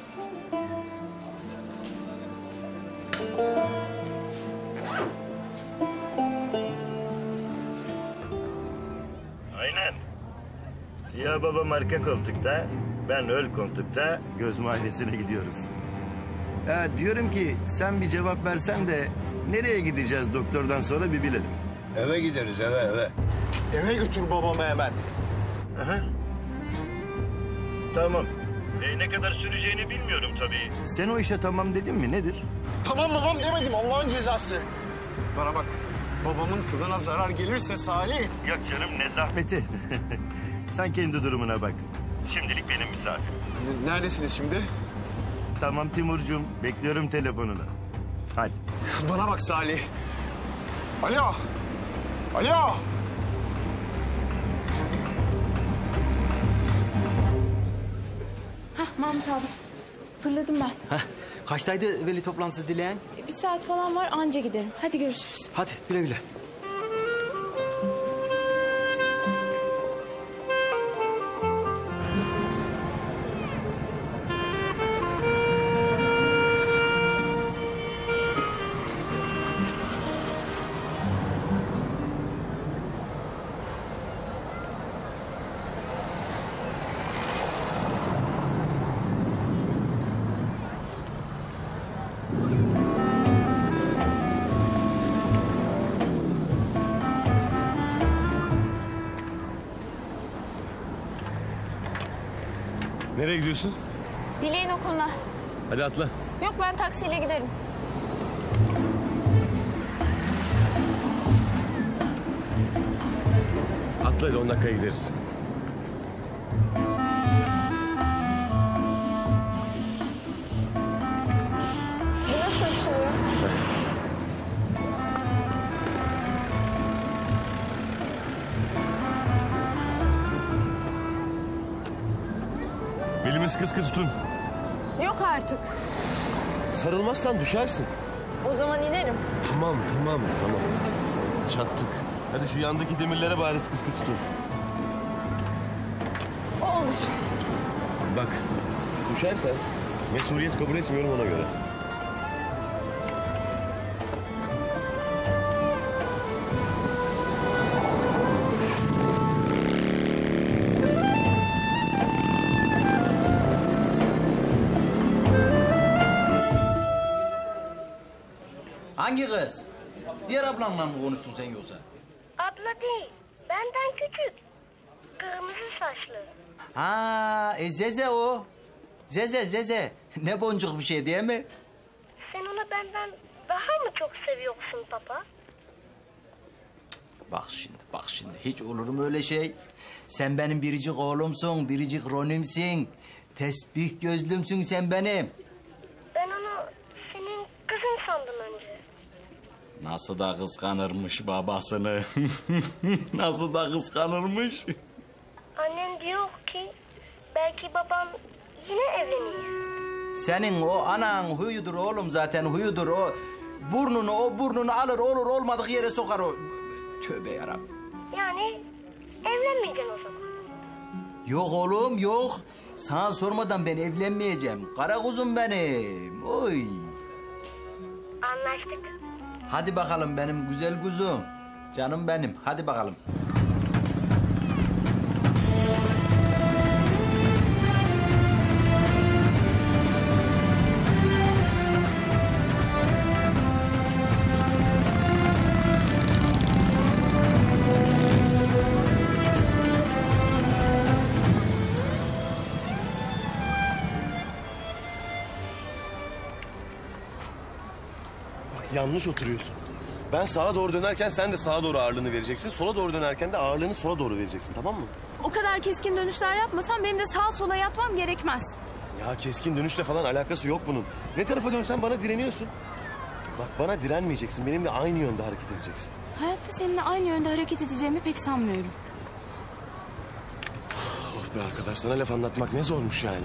Aynen. Siyah baba marka koltukta, ben öl koltukta göz muayenesine gidiyoruz. Diyorum ki sen bir cevap versen de nereye gideceğiz doktordan sonra bir bilelim. Eve gideriz eve. Eve götür babamı hemen. Aha. Tamam. Ne kadar süreceğini bilmiyorum tabii. Sen o işe tamam dedin mi nedir? Tamam babam demedim Allah'ın cezası. Bana bak babamın kılına zarar gelirse Salih. Yok canım ne zahmeti. Sen kendi durumuna bak. Şimdilik benim misafirim. Neredesiniz şimdi? Tamam Timurcuğum bekliyorum telefonunu. Hadi. Bana bak Salih. Alo. Mahmut abi. Fırladım ben. Kaçtaydı veli toplantısı Dileğen? 1 saat falan var, anca giderim. Hadi görüşürüz. Hadi güle. Nereye gidiyorsun? Dileğin okuluna. Hadi atla. Yok, ben taksiyle giderim. Atla hadi 10 dakikaya gideriz. Bu nasıl açılıyor? Belimi sıkı tutun. Yok artık. Sarılmazsan düşersin. O zaman inerim. Tamam. Çattık. Hadi şu yandaki demirlere bari sıkı tutun. Olur. Bak, düşersen mesuliyet kabul etmiyorum ona göre. Hangi kız? Diğer ablanla mı konuştun sen yoksa? Abla değil, benden küçük. Kırmızı saçlı. Zeze o. Zeze. Ne boncuk bir şey değil mi? Sen ona ben benden daha mı çok seviyorsun baba? Bak şimdi hiç olur mu öyle şey? Sen benim biricik oğlumsun, biricik Ronim'sin. Tesbih gözlümsün sen benim. Ben onu senin kızın sandım önce. Nasıl da kıskanırmış babasını. Nasıl da kıskanırmış. Annem diyor ki belki babam yine evlenir. Senin o anan huyudur oğlum zaten huyudur o. Burnunu alır olur olmadık yere sokar o. Tövbe yarabbim. Yani evlenmeyeceksin o zaman. Yok oğlum yok. Sana sormadan ben evlenmeyeceğim. Kara kuzum benim. Oy. Anlaştık. Hadi bakalım benim güzel kuzum. Canım benim. Hadi bakalım. Yanlış oturuyorsun. Ben sağa doğru dönerken sen de sağa doğru ağırlığını vereceksin. Sola doğru dönerken de ağırlığını sola doğru vereceksin, tamam mı? O kadar keskin dönüşler yapmasam benim de sağa sola yatmam gerekmez. Ya keskin dönüşle falan alakası yok bunun. Ne tarafa dönsen bana direniyorsun. Bak bana direnmeyeceksin. Benimle aynı yönde hareket edeceksin. Hayatta seninle aynı yönde hareket edeceğimi pek sanmıyorum. Oh be arkadaş, sana laf anlatmak ne zormuş yani.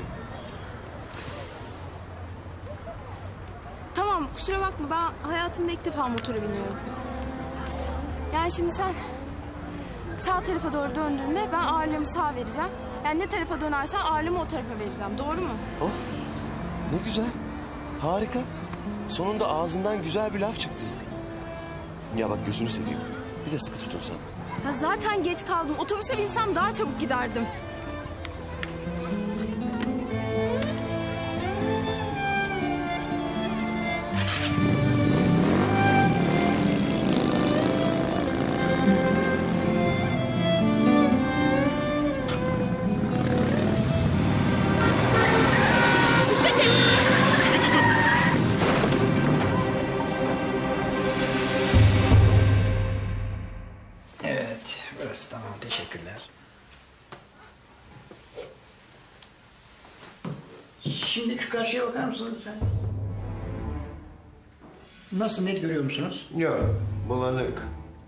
Tamam, kusura bakma, ben hayatımda ilk defa motora biniyorum. Yani şimdi sen sağ tarafa doğru döndüğünde ben ağırlığımı sağa vereceğim. Yani ne tarafa dönersen ağırlığımı o tarafa vereceğim. Doğru mu? Oh, ne güzel. Harika. Sonunda ağzından güzel bir laf çıktı. Ya bak gözünü seveyim. Bir de sıkı tutun sen. Ya zaten geç kaldım. Otobüse binsem daha çabuk giderdim. Evet, burası tamam. Teşekkürler. Şimdi şu karşıya bakar mısınız lütfen? Nasıl, net görüyor musunuz? Yok, bulanık.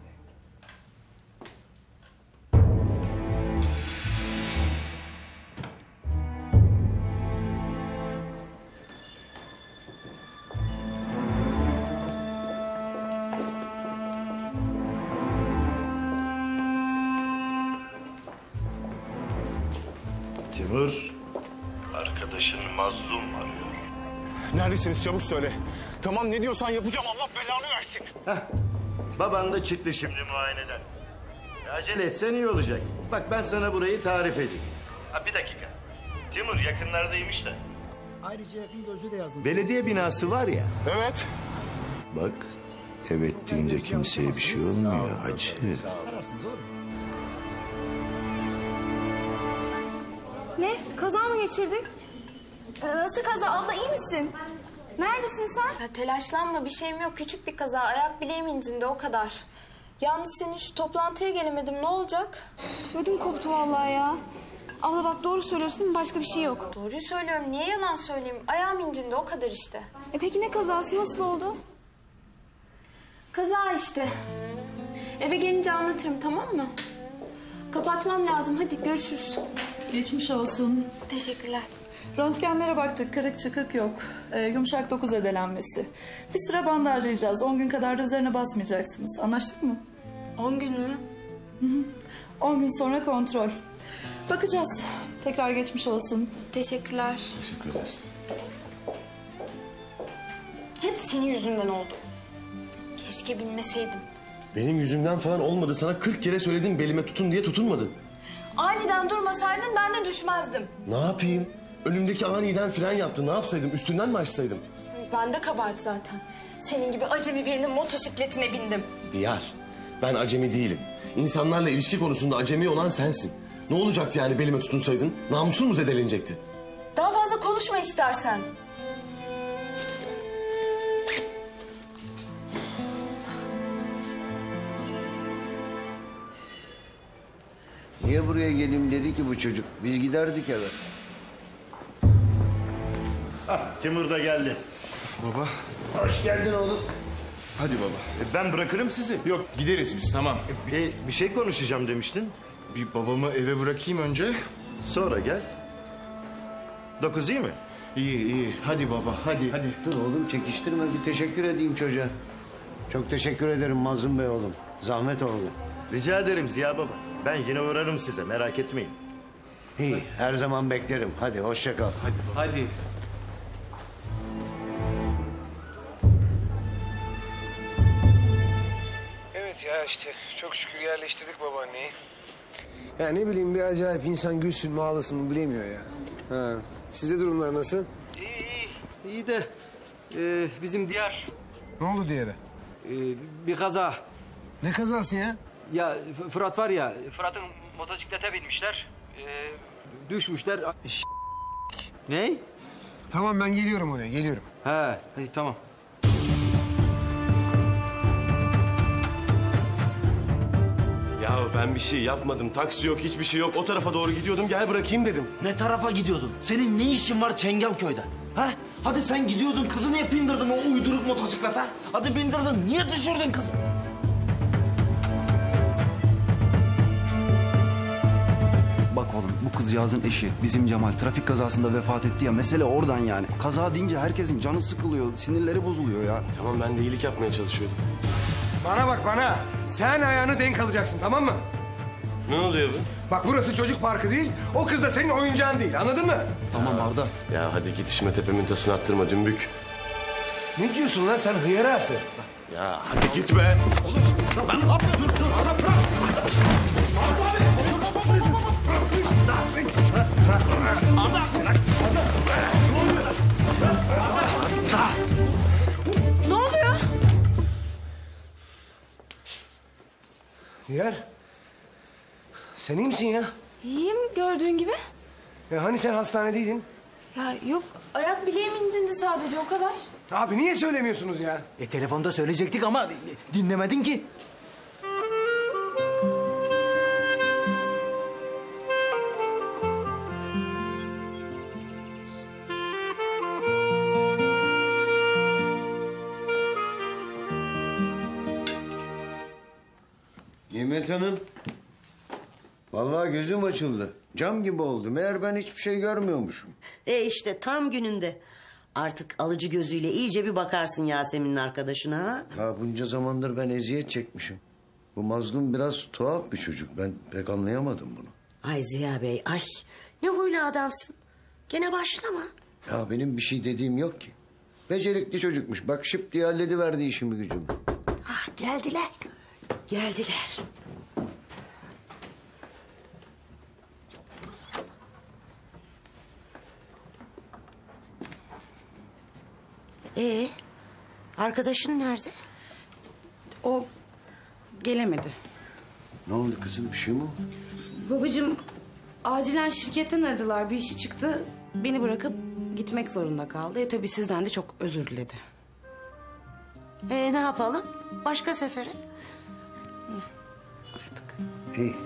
Timur, arkadaşın mazlum arıyor. Neredesiniz? Çabuk söyle. Tamam, ne diyorsan yapacağım. Allah belanı versin. Baban da çıktı şimdi muayeneden. Acele etsen iyi olacak. Bak ben sana burayı tarif edeyim. Ha bir dakika. Timur yakınlardaymış da. Ayrıca yakın gözlüğü de yazdım. Belediye binası var ya. Evet. Bak, evet deyince kimseye bir şey olmuyor hacı. Ararsınız oğlum. Ne? Kaza mı geçirdin? Nasıl kaza? Abla iyi misin? Neredesin sen? Ya telaşlanma, bir şeyim yok. Küçük bir kaza. Ayak bileğim incindi, o kadar. Yalnız senin şu toplantıya gelemedim. Ne olacak? Ödüm koptu vallahi ya. Abla bak, doğru söylüyorsun değil mi? Başka bir şey yok. Doğruyu söylüyorum. Niye yalan söyleyeyim? Ayağım incindi, o kadar işte. Peki ne kazası? Nasıl oldu? Kaza işte. Eve gelince anlatırım, tamam mı? Kapatmam lazım. Hadi görüşürüz. Geçmiş olsun. Teşekkürler. Röntgenlere baktık. Kırık çıkık yok. Yumuşak doku zedelenmesi. Bir süre bandajlayacağız. 10 gün kadar da üzerine basmayacaksınız. Anlaştık mı? 10 gün mü? 10 gün sonra kontrol. Bakacağız. Tekrar geçmiş olsun. Teşekkürler. Teşekkür ederiz. Hep senin yüzünden oldu. Keşke bilmeseydim. Benim yüzümden falan olmadı. Sana 40 kere söyledim belime tutun diye, tutunmadın. Aniden durmasaydın ben de düşmezdim. Ne yapayım? Önümdeki aniden fren yaptı. Ne yapsaydım? Üstünden mi açsaydım? Ben de kabahat zaten. Senin gibi acemi birinin motosikletine bindim. Diyar, ben acemi değilim. İnsanlarla ilişki konusunda acemi olan sensin. Ne olacaktı yani belime tutunsaydın? Namusun mu zedelenecekti? Daha fazla konuşma istersen. Niye buraya geleyim dedi ki bu çocuk? Biz giderdik eve. Timur da geldi. Baba. Hoş geldin oğlum. Hadi baba. Ben bırakırım sizi. Yok gideriz biz tamam. Bir şey konuşacağım demiştin. Bir babamı eve bırakayım önce. Sonra gel. 9 iyi mi? İyi. Hadi baba hadi. Dur oğlum çekiştirme, bir teşekkür edeyim çocuğa. Çok teşekkür ederim Mazlum Bey oğlum. Zahmet oldu. Rica ederim Ziya baba. Ben yine uğrarım size, merak etmeyin. İyi, her zaman beklerim. Hadi hoşça kal. Hadi. Evet ya işte çok şükür yerleştirdik babaanneyi. Ya ne bileyim, bir acayip insan gülsün mü ağlasın mı bilemiyor ya. Ha. Sizde durumlar nasıl? İyi de bizim Diyar Ne oldu diğeri? bir kaza. Ne kazası ya? Ya Fırat var ya, Fırat'ın motosiklete binmişler. Düşmüşler. Ne? Tamam ben geliyorum oraya, geliyorum. He, tamam. Ya ben bir şey yapmadım. Taksi yok, hiçbir şey yok. O tarafa doğru gidiyordum. Gel bırakayım dedim. Ne tarafa gidiyordun? Senin ne işin var Çengelköy'de? Ha? Hadi sen gidiyordun, kızı niye bindirdin o uyduruk motosiklete? Hadi bindirdin, niye düşürdün kızı? Bak oğlum, bu kızcağızın eşi bizim Cemal trafik kazasında vefat etti ya, mesele oradan yani. Kaza deyince herkesin canı sıkılıyor, sinirleri bozuluyor ya. Tamam ben de iyilik yapmaya çalışıyordum. Bana bak bana. Sen ayağını denk alacaksın, tamam mı? Ne oluyor bu? Bak burası çocuk parkı değil, o kız da senin oyuncağın değil, anladın mı? Tamam Arda. Ya hadi git işime tepemin tasını attırma dümbük. Ne diyorsun lan sen hıyarası? Ya hadi git be. Ben ne yapıyorsun? Arda bırak! Ne oluyor? Diyar. Sen iyi misin ya? İyiyim gördüğün gibi. Ya hani sen hastanedeydin? Ya yok ayak bileğim incindi sadece o kadar. Abi niye söylemiyorsunuz ya? Telefonda söyleyecektik ama dinlemedin ki. Nimet Hanım. Vallahi gözüm açıldı. Cam gibi oldu. Meğer ben hiçbir şey görmüyormuşum. İşte tam gününde. Artık alıcı gözüyle iyice bir bakarsın Yasemin'in arkadaşına ha. Ya bunca zamandır ben eziyet çekmişim. Bu Mazlum biraz tuhaf bir çocuk. Ben pek anlayamadım bunu. Ay Ziya Bey, ay ne huylu adamsın. Gene başlama. Ya benim bir şey dediğim yok ki. Becerikli çocukmuş. Bak şıp diye hallediverdi işimi gücümü. Ah geldiler. Geldiler. Arkadaşın nerede? O gelemedi. Ne oldu kızım, bir şey mi oldu? Babacığım acilen şirketten aradılar, bir işi çıktı. Beni bırakıp gitmek zorunda kaldı. Tabii sizden de çok özür diledi. Ne yapalım? Başka sefere. İyi.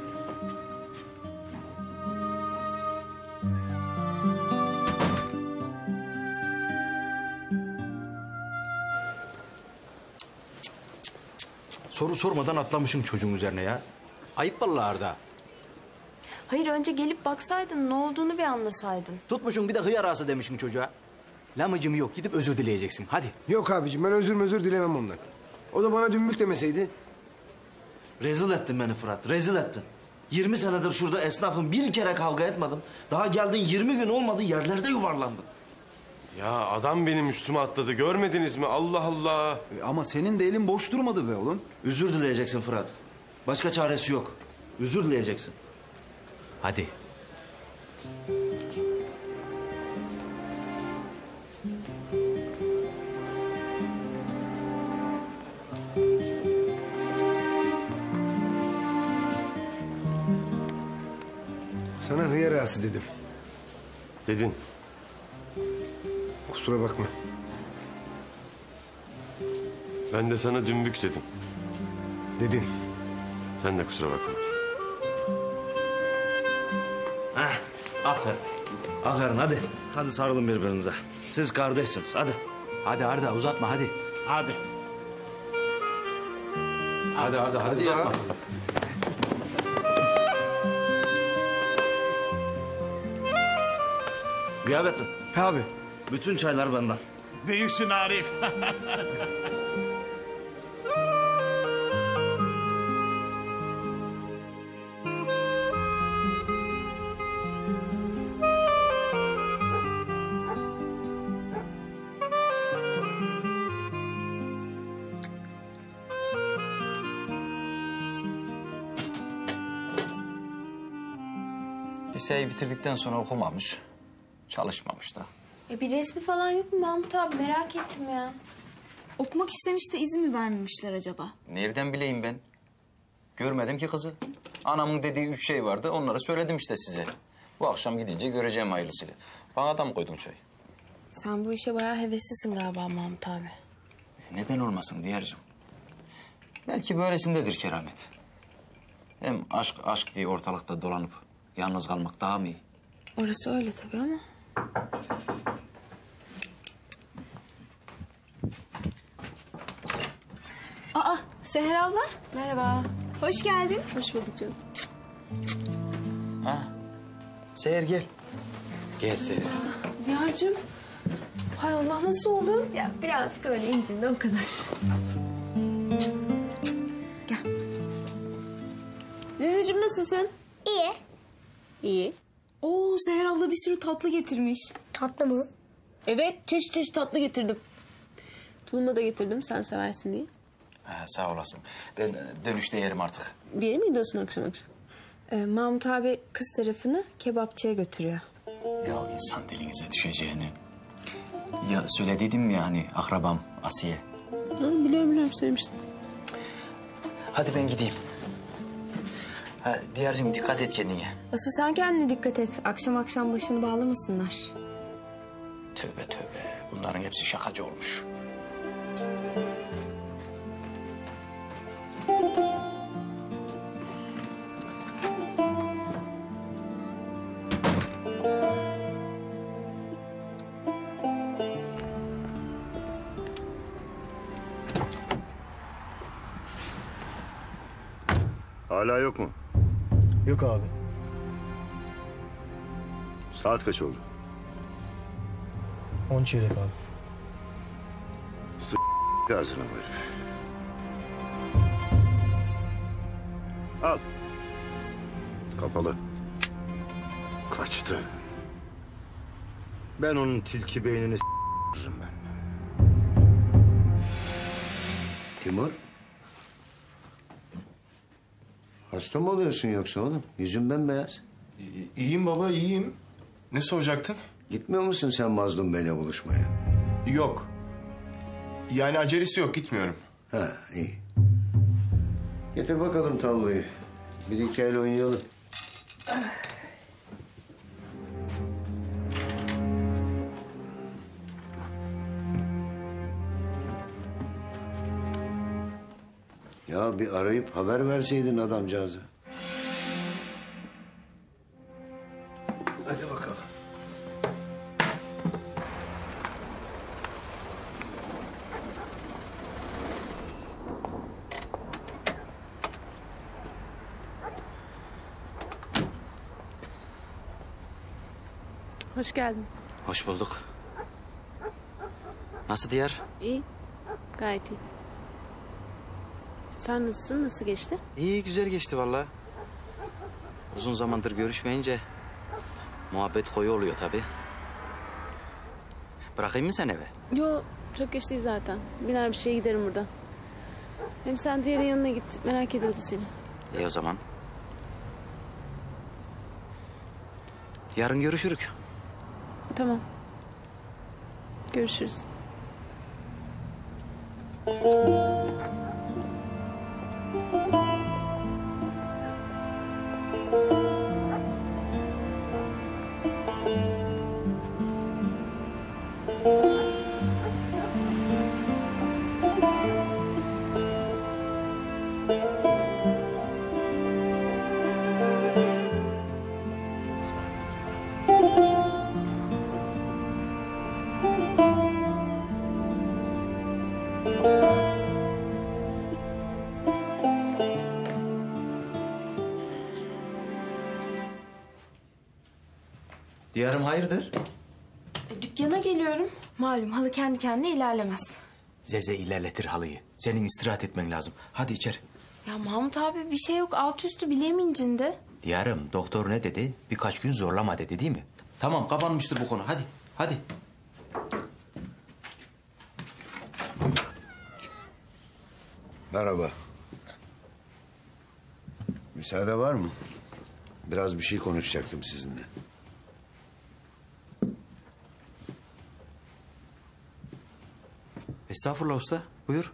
Soru sormadan atlamışsın çocuğun üzerine ya. Ayıp vallahi Arda. Hayır önce gelip baksaydın ne olduğunu bir anlasaydın. Tutmuşsun bir de hıyar ağası demişsin çocuğa. Lamıcım yok, gidip özür dileyeceksin hadi. Yok abicim, ben özür dilemem ondan. O da bana dümbük demeseydi. Rezil ettin beni Fırat, rezil ettin. 20 senedir şurada esnafım, bir kere kavga etmedim. Daha geldin 20 gün olmadı, yerlerde yuvarlandın. Ya adam benim üstüme atladı, görmediniz mi? Allah Allah. Ama senin de elin boş durmadı be oğlum. Özür dileyeceksin Fırat. Başka çaresi yok. Özür dileyeceksin. Hadi. Sana hıyar ağası dedim. Dedin. Kusura bakma. Ben de sana dümbük dedim. Dedin. Sen de kusura bakma. Aferin. Aferin hadi. Hadi sarılın birbirinize. Siz kardeşsiniz hadi. Hadi Arda uzatma hadi. Hadi. Hadi Hadi ya. uzatma. Gıyabetin. Abi. Bütün çaylar benden. Büyüksün Arif. Liseyi bitirdikten sonra okumamış. Çalışmamış da. Bir resmi falan yok mu Mahmut abi? Merak ettim ya. Okumak istemiş de izin mi vermemişler acaba? Nereden bileyim ben? Görmedim ki kızı. Anamın dediği 3 şey vardı. Onları söyledim işte size. Bu akşam gidince göreceğim hayırlısıyla. Bana da mı koydun çay? Sen bu işe bayağı heveslisin galiba Mahmut abi. Neden olmasın Diyar'cığım? Belki böylesindedir keramet. Hem aşk diye ortalıkta dolanıp yalnız kalmak daha mı iyi? Orası öyle tabii ama. Aa, Seher abla. Merhaba. Hoş geldin. Hoş bulduk canım. Ha? Seher gel. Gel Seher. Diyar'cığım. Hay Allah nasıl oldu? Ya birazcık öyle incindi o kadar. Denizciğim nasılsın? İyi. İyi. Oo Seher abla bir sürü tatlı getirmiş. Tatlı mı? Evet çeşit çeşit tatlı getirdim. Tulumba da getirdim sen seversin diye. Ha, sağ olasın. Ben dönüşte yerim artık. Bir yere mi gidiyorsun akşam akşam? Mahmut abi kız tarafını kebapçıya götürüyor. Ya insan dilinize düşeceğini. Ya söylediydim ya hani akrabam Asiye. Ha, biliyorum söylemiştin. Hadi ben gideyim. Ha, Diyar'cığım dikkat et kendine. Asıl sen kendine dikkat et. Akşam akşam başını bağlamasınlar. Tövbe tövbe. Bunların hepsi şakacı olmuş. Hala yok mu? Yok abi. Saat kaç oldu? 10 çeyrek abi. Ağzına bu herif. Al. Kapalı. Kaçtı. Ben onun tilki beynini s***rım ben. Timur. Hasta mı oluyorsun yoksa oğlum? Yüzün bembeyaz. İyiyim baba, iyiyim. Ne soracaktın? Gitmiyor musun sen Mazlum Bey'le buluşmaya? Yok. Yani acelesi yok, gitmiyorum. Ha, iyi. Getir bakalım tabloyu. Bir iki el oynayalım. Ya bir arayıp haber verseydin adamcağıza. Hadi bakalım. Hoş geldin. Hoş bulduk. Nasıl Diyar? İyi. Gayet iyi. Sen nasılsın? Nasıl geçti? İyi, güzel geçti vallahi. Uzun zamandır görüşmeyince muhabbet koyu oluyor tabii. Bırakayım mı sen eve? Yo, çok geç değil zaten. Biner bir şeye giderim buradan. Hem sen diğerinin yanına git. Merak ediyordu seni. İyi o zaman. Yarın görüşürük. Tamam. Görüşürüz. Diyarım hayırdır? Dükkana geliyorum. Malum halı kendi kendine ilerlemez. Zeze ilerletir halıyı. Senin istirahat etmen lazım. Hadi içeri. Ya Mahmut abi bir şey yok. Alt üstü bileğim incindi. Diyarım doktor ne dedi? Birkaç gün zorlama dedi değil mi? Tamam kapanmıştır bu konu. Hadi. Hadi. Merhaba. Müsaade var mı? Biraz bir şey konuşacaktım sizinle. Estağfurullah usta. Buyur.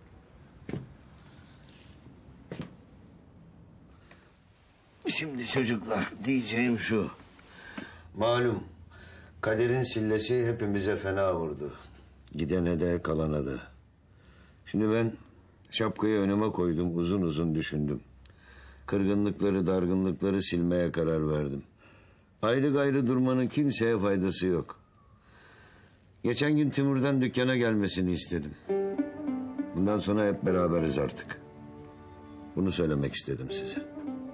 Şimdi çocuklar diyeceğim şu. Malum kaderin sillesi hepimize fena vurdu. Gidene de kalana da. Şimdi ben şapkayı önüme koydum, uzun uzun düşündüm. Kırgınlıkları, dargınlıkları silmeye karar verdim. Ayrı gayrı durmanın kimseye faydası yok. Geçen gün Timur'dan dükkana gelmesini istedim. Bundan sonra hep beraberiz artık. Bunu söylemek istedim size.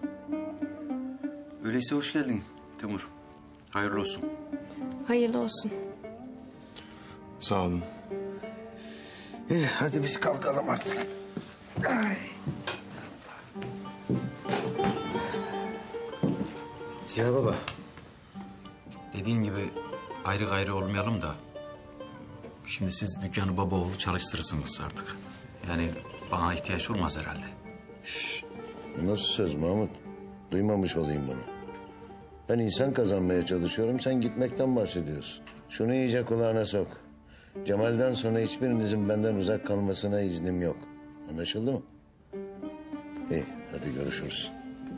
Öyleyse hoş geldin Timur. Hayırlı olsun. Hayırlı olsun. Sağ olun. Hadi biz kalkalım artık. Ay. Ziya baba. Dediğin gibi ayrı gayrı olmayalım da. Şimdi siz dükkanı baba oğlu çalıştırırsınız artık. Yani bana ihtiyaç olmaz herhalde. Nasıl söz Mahmut? Duymamış olayım bunu. Ben insan kazanmaya çalışıyorum, sen gitmekten bahsediyorsun. Şunu iyice kulağına sok. Cemal'den sonra hiçbirinizin benden uzak kalmasına iznim yok. Anlaşıldı mı? İyi, hadi görüşürüz.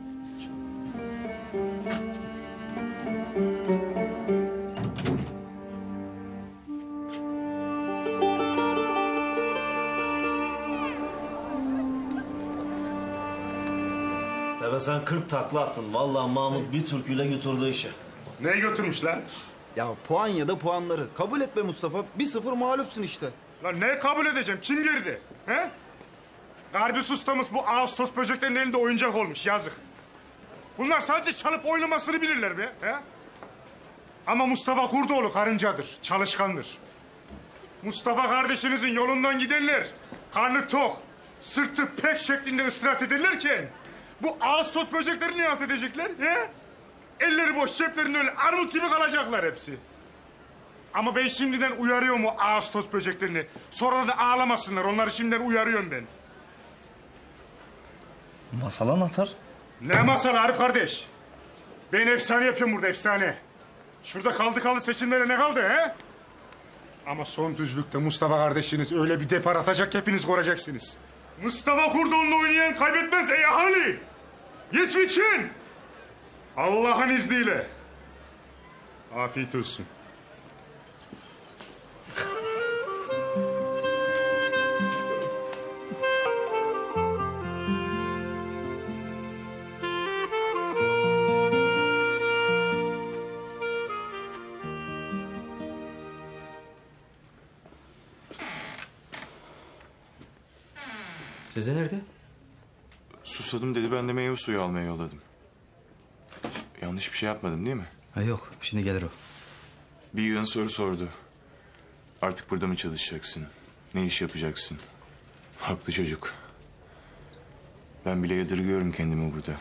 Tabii sen 40 takla attın. Vallahi Mahmut bir türküyle götürdü işi. Neyi götürmüş lan? Ya puan ya da puanları. Kabul et be Mustafa. 1-0 mağlupsun işte. Lan ne kabul edeceğim? Kim girdi? He? Garbus ustamız bu Ağustos böceklerinin elinde oyuncak olmuş. Yazık. Bunlar sadece çalıp oynamasını bilirler be. He? Ama Mustafa Kurdoğlu karıncadır. Çalışkandır. Mustafa kardeşinizin yolundan giderler. Karnı tok, sırtı pek şeklinde istirahat ederlerken bu Ağustos böceklerini ne halt edecekler? He? Elleri boş, ceplerinde öyle armut gibi kalacaklar hepsi. Ama ben şimdiden uyarıyorum o Ağustos böceklerini. Sonra da ağlamasınlar. Onları şimdiden uyarıyorum ben. Masal anlatır. Ne masalı Arif kardeş? Ben efsane yapıyorum burada, efsane. Şurada kaldı seçimlere ne kaldı he? Ama son düzlükte Mustafa kardeşiniz öyle bir depar atacak, hepiniz göreceksin. Mustafa Kurdoğlu'nu oynayan kaybetmez ey ahali. Yes we can. Allah'ın izniyle. Afiyet olsun. Zeze nerede? Susadım dedi, ben de meyve suyu almaya yolladım. Yanlış bir şey yapmadım değil mi? Ha yok, şimdi gelir o. Bir yığın soru sordu. Artık burada mı çalışacaksın? Ne iş yapacaksın? Haklı çocuk. Ben bile yadırgıyorum kendimi burada.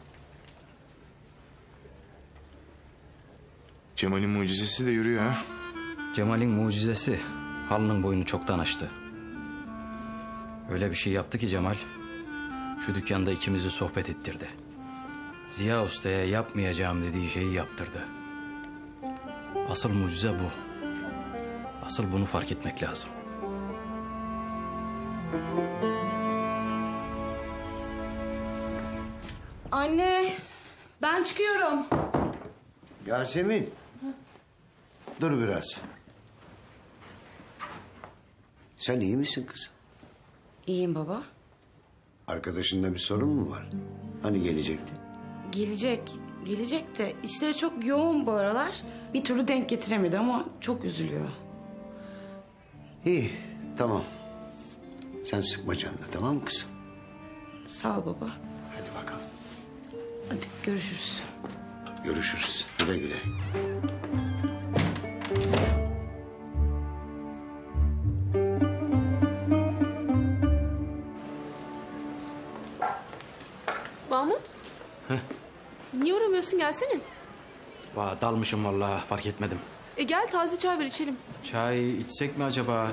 Cemal'in mucizesi de yürüyor ha. Cemal'in mucizesi halının boyunu çoktan aştı. Öyle bir şey yaptı ki Cemal, şu dükkanda ikimizi sohbet ettirdi. Ziya Usta'ya yapmayacağım dediği şeyi yaptırdı. Asıl mucize bu. Asıl bunu fark etmek lazım. Anne, ben çıkıyorum. Yasemin. Dur biraz. Sen iyi misin kızım? İyiyim baba. Arkadaşında bir sorun mu var? Hani gelecekti? Gelecek de işleri çok yoğun bu aralar. Bir türlü denk getiremedi ama çok üzülüyor. İyi, tamam. Sen sıkma canını, tamam mı kızım? Sağ ol baba. Hadi bakalım. Hadi görüşürüz. Görüşürüz. Güle güle. Mahmut. Heh. Niye uğramıyorsun, gelsene. Dalmışım vallahi, fark etmedim. Gel taze çay ver içelim. Çay içsek mi acaba?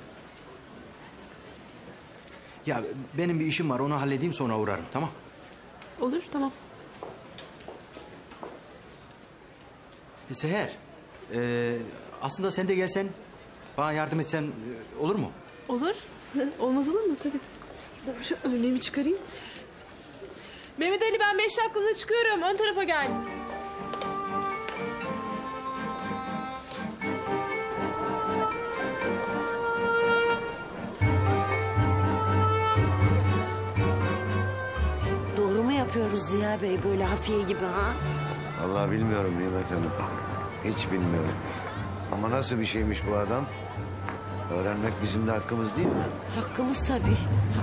Ya benim bir işim var, onu halledeyim sonra uğrarım, tamam? Olur, tamam. Seher, aslında sen de gelsen, bana yardım etsen olur mu? Olur. Olmaz olur mu? Tabii. Dur şu önlüğümü çıkarayım. Mehmet Ali, ben 5 dakikalığına çıkıyorum. Ön tarafa gel. Doğru mu yapıyoruz Ziya Bey böyle hafiye gibi ha? Vallahi bilmiyorum Nimet Hanım. Hiç bilmiyorum. Ama nasıl bir şeymiş bu adam? Öğrenmek bizim de hakkımız değil mi? Hakkımız tabii.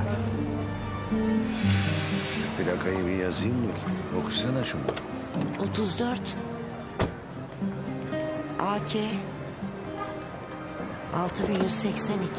Şu plakayı bir yazayım mı? Okusana şunu. 34 AK 6182.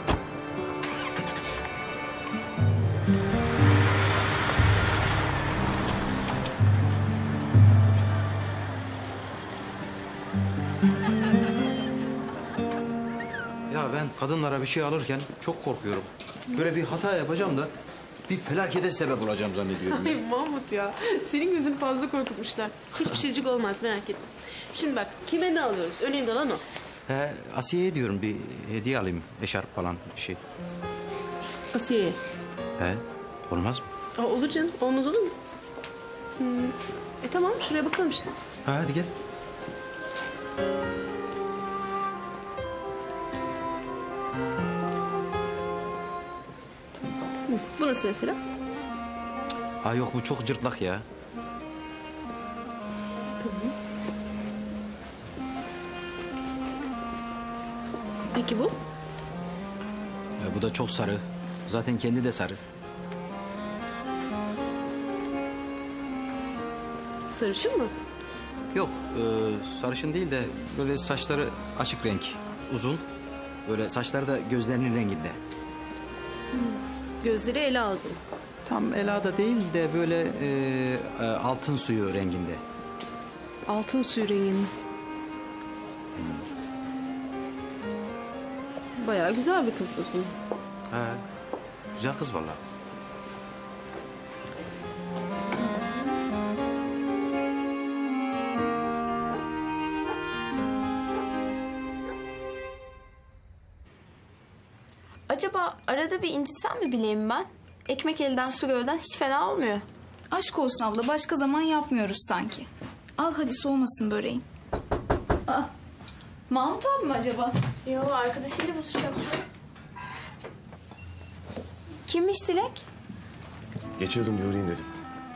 Ya ben kadınlara bir şey alırken çok korkuyorum. Böyle bir hata yapacağım da bir felakete sebep olacağım zannediyorum. Ay Mahmut ya. Senin gözünü fazla korkutmuşlar. Hiçbir şeycik olmaz, merak etme. Şimdi bak, kime ne alıyoruz? Önemli olan o. Asiye'ye diyorum bir hediye alayım. Eşarp falan bir şey. Asiye'ye. Olmaz mı? Olur canım. Olmaz olur mu? Tamam, şuraya bakalım işte. Hadi gel. Bu nasıl mesela? Yok bu çok cırtlak ya. Tamam. Peki bu? Bu da çok sarı. Zaten kendi de sarı. Sarışın mı? Yok sarışın değil de böyle saçları açık renk. Uzun. Böyle saçları da gözlerinin renginde. Gözleri Ela uzun. Tam Ela'da değil de böyle altın suyu renginde. Altın suyu renginde. Bayağı güzel bir kızsın sen. Güzel kız vallahi. Acaba arada bir incitsem mi bileyim ben? Ekmek elden su gölden hiç fena olmuyor. Aşk olsun abla, başka zaman yapmıyoruz sanki. Al hadi, soğumasın böreğin. Mahmut abi mi acaba? Yo, arkadaşıyla buluşacaktı. Kimmiş Dilek? Geçiyordum, bir uğrayayım dedim.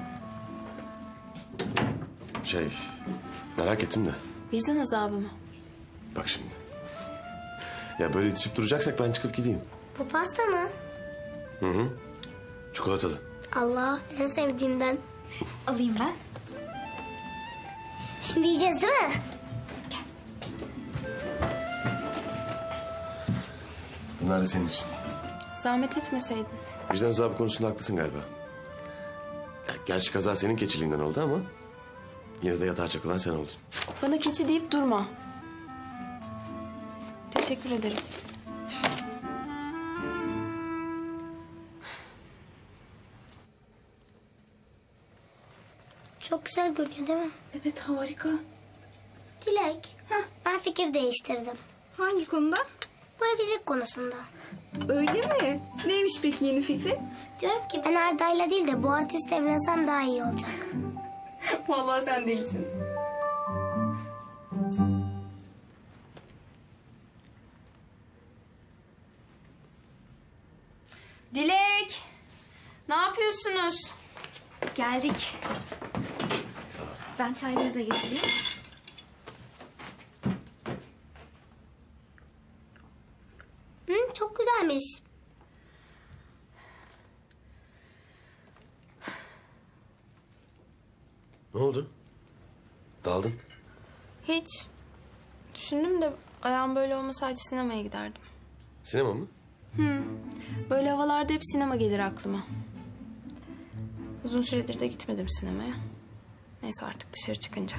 Merak ettim de. Vicdan azabı mı? Bak şimdi. Ya böyle itişip duracaksak ben çıkıp gideyim. Bu pasta mı? Hı. Çikolatalı. Allah, en sevdiğimden. Alayım ben. Şimdi yiyeceğiz değil mi? Bunlar da senin için. Zahmet etmeseydin. Vicdan azabı konusunda haklısın galiba. Ya, gerçi kaza senin keçiliğinden oldu ama... yine de yatağa çakılan sen oldun. Bana keçi deyip durma. Teşekkür ederim. Çok güzel görünüyor değil mi? Evet, harika. Dilek, ben fikir değiştirdim. Hangi konuda? Bu evlilik konusunda. Öyle mi? Neymiş peki yeni fikrin? Diyorum ki ben Arda'yla değil de bu artistle evlensem daha iyi olacak. Vallahi sen delisin. Dilek! Ne yapıyorsunuz? Geldik. Ben çayları da getireyim. Çok güzelmiş. Ne oldu? Daldın. Hiç. Düşündüm de ayağım böyle olmasaydı sinemaya giderdim. Sinema mı? Böyle havalarda hep sinema gelir aklıma. Uzun süredir de gitmedim sinemaya. Neyse artık dışarı çıkınca.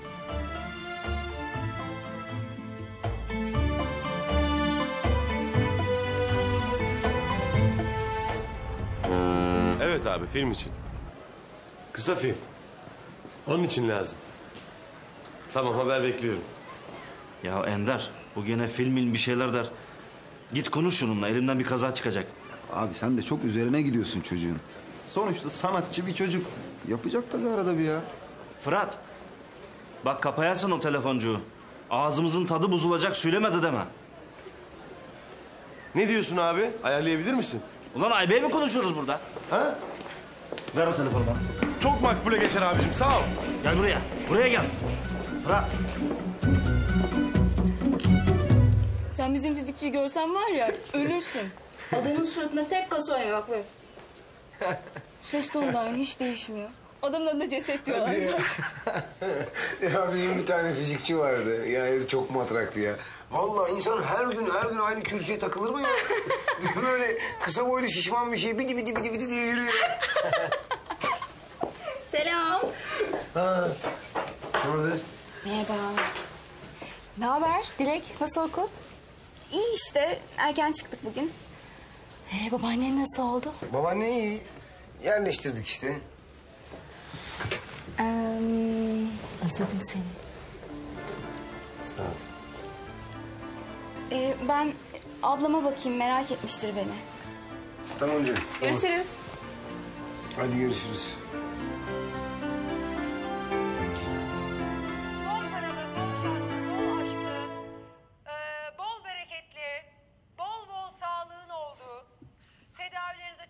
Evet abi, film için. Kısa film. Onun için lazım. Tamam, haber bekliyorum. Ya Ender, bu gene film bir şeyler der. Git konuş şununla, elimden bir kaza çıkacak. Abi sen de çok üzerine gidiyorsun çocuğun. Sonuçta sanatçı bir çocuk. Yapacak tabii arada bir ya. Fırat, bak kapayarsın o telefoncuğu. Ağzımızın tadı bozulacak, söylemedi deme. Ne diyorsun abi? Ayarlayabilir misin? Ulan Aybe'ye mi konuşuyoruz burada? Ha? Ver o telefonu bana. Çok makbule geçer abicim, sağ ol. Gel buraya, buraya gel. Fırat. Sen bizim fizikçiyi görsen var ya ölürsün. Adamın suratına tek kas oynuyor bak böyle. Ses tonu da aynı hiç değişmiyor. Adamın adına ceset diyorlar zaten. Ya benim bir tane fizikçi vardı. Ya herif çok matraktı ya. Vallahi insan her gün aynı kürsüye takılır mı ya? Böyle kısa boylu şişman bir şey bidi bidi diye yürüyor. Selam. Ha. Ne haber? Merhaba. Ne haber Dilek? Nasıl okul? İyi işte. Erken çıktık bugün. Babaannen nasıl oldu? Babaanne iyi. Yerleştirdik işte. Özledim seni. Sağ ol. Ben ablama bakayım merak etmiştir beni. Tamam canım. Görüşürüz. Hadi görüşürüz. Bol bereketli, bol sağlığın olduğu, tedavilerinize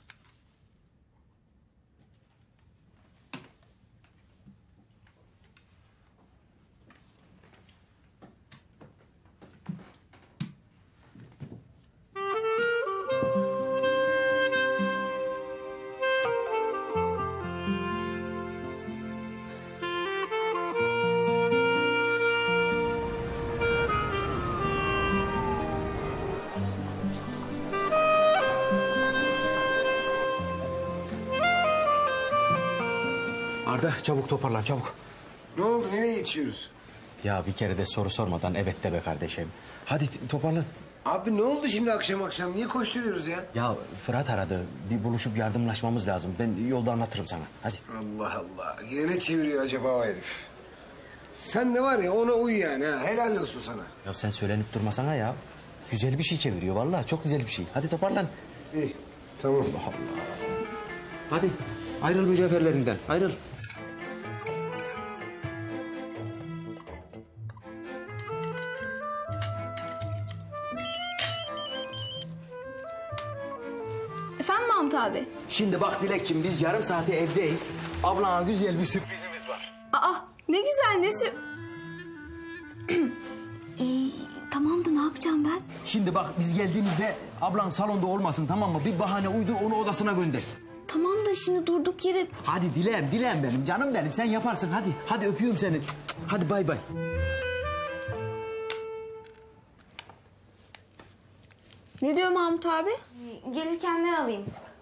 Arda çabuk toparlan çabuk. Ne oldu? Nereye yetişiyoruz? Ya bir kere de soru sormadan evet de be kardeşim. Hadi toparlan. Abi ne oldu şimdi akşam? Niye koşturuyoruz ya? Ya Fırat aradı. Bir buluşup yardımlaşmamız lazım. Ben yolda anlatırım sana. Hadi. Allah Allah. Yine ne çeviriyor acaba o herif? Sen de var ya ona uy yani ha. Helal olsun sana. Ya sen söylenip durmasana ya. Güzel bir şey çeviriyor vallahi. Çok güzel bir şey. Hadi toparlan. İyi. Tamam. Allah Allah. Hadi ayrıl mücevherlerinden. Ayrıl. Efendim Mahmut abi? Şimdi bak Dilekçim biz yarım saate evdeyiz. Ablana güzel bir sürprizimiz var. Aa ne güzel nesi... Tamam da ne yapacağım ben? Şimdi bak biz geldiğimizde ablan salonda olmasın tamam mı? Bir bahane uydur onu odasına gönder. Tamam da şimdi durduk yere... Hadi Dilem benim canım benim sen yaparsın hadi. Hadi öpüyorum seni. Hadi bay bay. Ne diyor Mahmut abi? Gelirken ne alayım?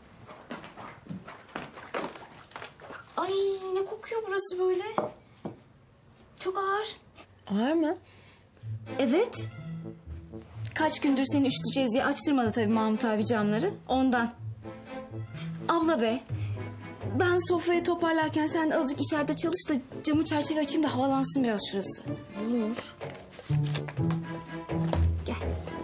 Ay ne kokuyor burası böyle? Çok ağır. Ağır mı? Evet. Kaç gündür seni üşüteceğiz diye açtırmadı tabii Mahmut abi camları. Ondan. Abla be. Ben sofrayı toparlarken sen de azıcık içeride çalış da camı çerçeve açayım da havalansın biraz şurası. Olur. Gel.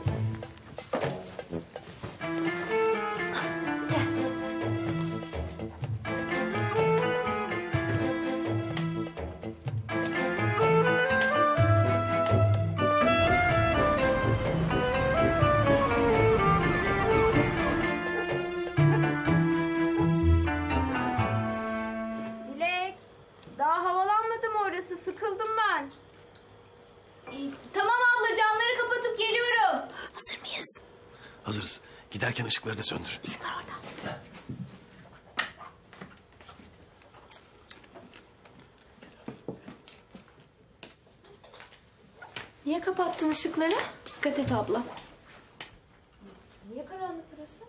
Dilek, daha havalanmadı mı orası? Sıkıldım ben. Tamam abla camları kapatıp geliyorum. Hazır mıyız? Hazırız. Giderken ışıkları da söndür. Işıklar orada. kapattın ışıkları? Dikkat et abla. Niye karanlık burası?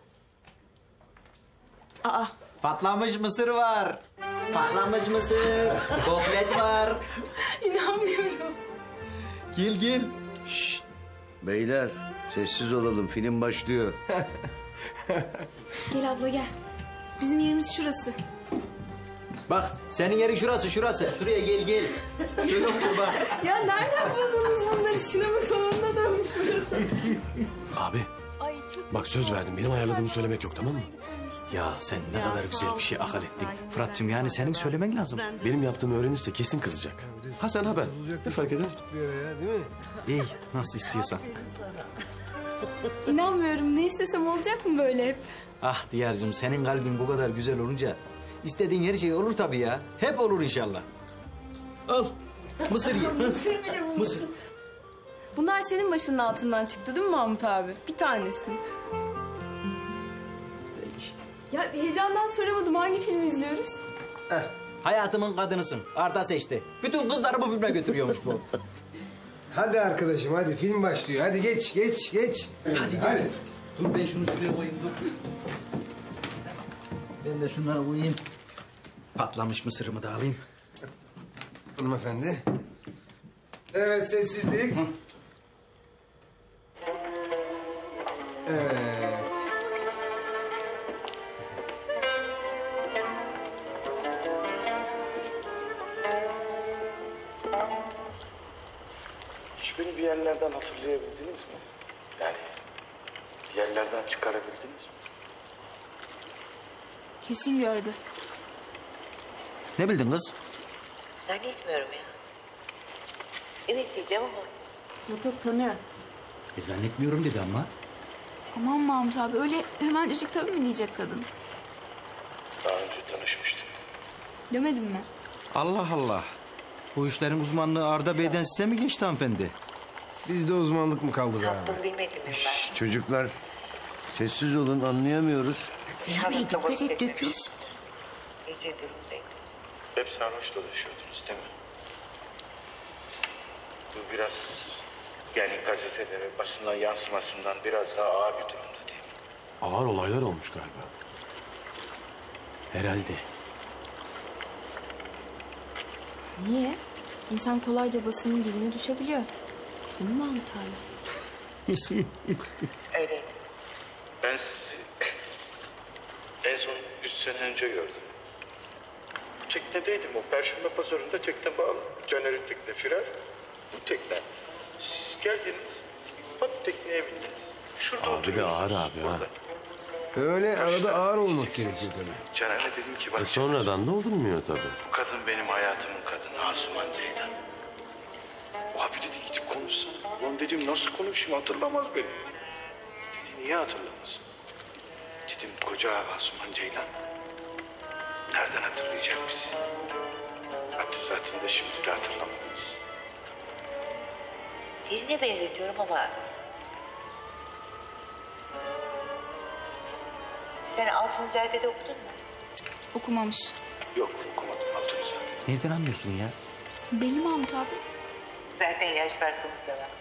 Aa. Patlamış mısır var. Patlamış mısır. Gofret var. İnanmıyorum. Gel gel. Şşt. Beyler sessiz olalım, film başlıyor. Gel abla gel. Bizim yerimiz şurası. Bak senin yerin şurası. Şuraya gel. Şöyle otur bak. Ya nereden buldunuz bunları? Sinema salonuna dönmüş burası. Abi bak söz verdim, benim ayarladığımı söylemek yok, tamam mı? Ya sen ne kadar güzel bir şey akıl ettin. Fırat'cığım yani senin söylemen lazım. Benim yaptığımı öğrenirse kesin kızacak. Ha sen ha ben. Ne fark eder? İyi nasıl istiyorsan. İnanmıyorum. Ne istesem olacak mı böyle hep? Ah Diyar'cığım senin kalbin bu kadar güzel olunca... ...istediğin her şey olur tabii ya. Hep olur inşallah. Al. Mısır ye. Mısır bile bulmuşsun. Mısır. Bunlar senin başının altından çıktı değil mi Mahmut abi? Bir tanesi. Ya heyecandan soramadım. Hangi filmi izliyoruz? Hayatımın kadınısın. Arda seçti. Bütün kızları bu filme götürüyormuş bu. Hadi arkadaşım hadi, film başlıyor. Hadi geç. Hadi. Dur ben şunu şuraya koyayım dur. Ben de şunları koyayım. Patlamış mısırımı da alayım. Hanımefendi. Evet, sessizlik. Evet. Hiç beni bir yerlerden hatırlayabildiniz mi? Yani bir yerlerden çıkarabildiniz mi? Kesin gördü. Ne bildin kız? Zannetmiyorum ya. Evet diyeceğim ama. Yok tanıyor. Zannetmiyorum dedi ama. Aman Mahmut abi öyle hemen ıcık tabii mi diyecek kadın? Daha önce tanışmıştık. Demedim mi? Allah Allah. Bu işlerin uzmanlığı Arda Bey'den size mi geçti hanımefendi? Bizde uzmanlık mı kaldı be abi? Bilmedim ben. Şşt, çocuklar sessiz olun, anlayamıyoruz. Ziya Bey dikkat et döküyorsun. İyice durumdaydı. Hep sarhoş dolaşıyordunuz değil mi? Bu biraz yani gazetelere, basına yansımasından biraz daha ağır bir durumdu değil mi? Ağır olaylar olmuş galiba. Herhalde. Niye? İnsan kolayca basının diline düşebiliyor. Değil mi Mahmut abi? Öyleydi. Ben sizi en son 3 sene önce gördüm. Bu teknedeydim, o Perşembe Pazarı'nda tekne bağlı. Caner'in tekne firar. Bu tekne. Siz geldiniz, pat tekneye bindiniz. Şurada Abi de ağır abi ha. Öyle arada ağır olmak gerekiyor tabii. Caner'e dedim ki bak... Sonradan da olunmuyor tabii. Bu kadın benim hayatımın kadını Asuman Ceylan. Abi dedi gidip konuşsana. Ulan dedim nasıl konuşayım, hatırlamaz beni. Dedi niye hatırlamasın? Dedim koca Asuman Ceylan. Nereden hatırlayacak bizi? Hatta zaten de şimdi de hatırlamamış. Birine benzetiyorum ama... Sen Altunizade'de okudun mu? Okumamış. Yok okumadım Altunizade. Nereden anlıyorsun ya? Belli Mahmut abi. Zaten yaş farkımız da var.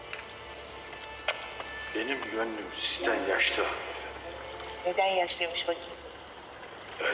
Benim gönlüm sizden yaşlı. Neden yaşlıymış bakayım? Öyle.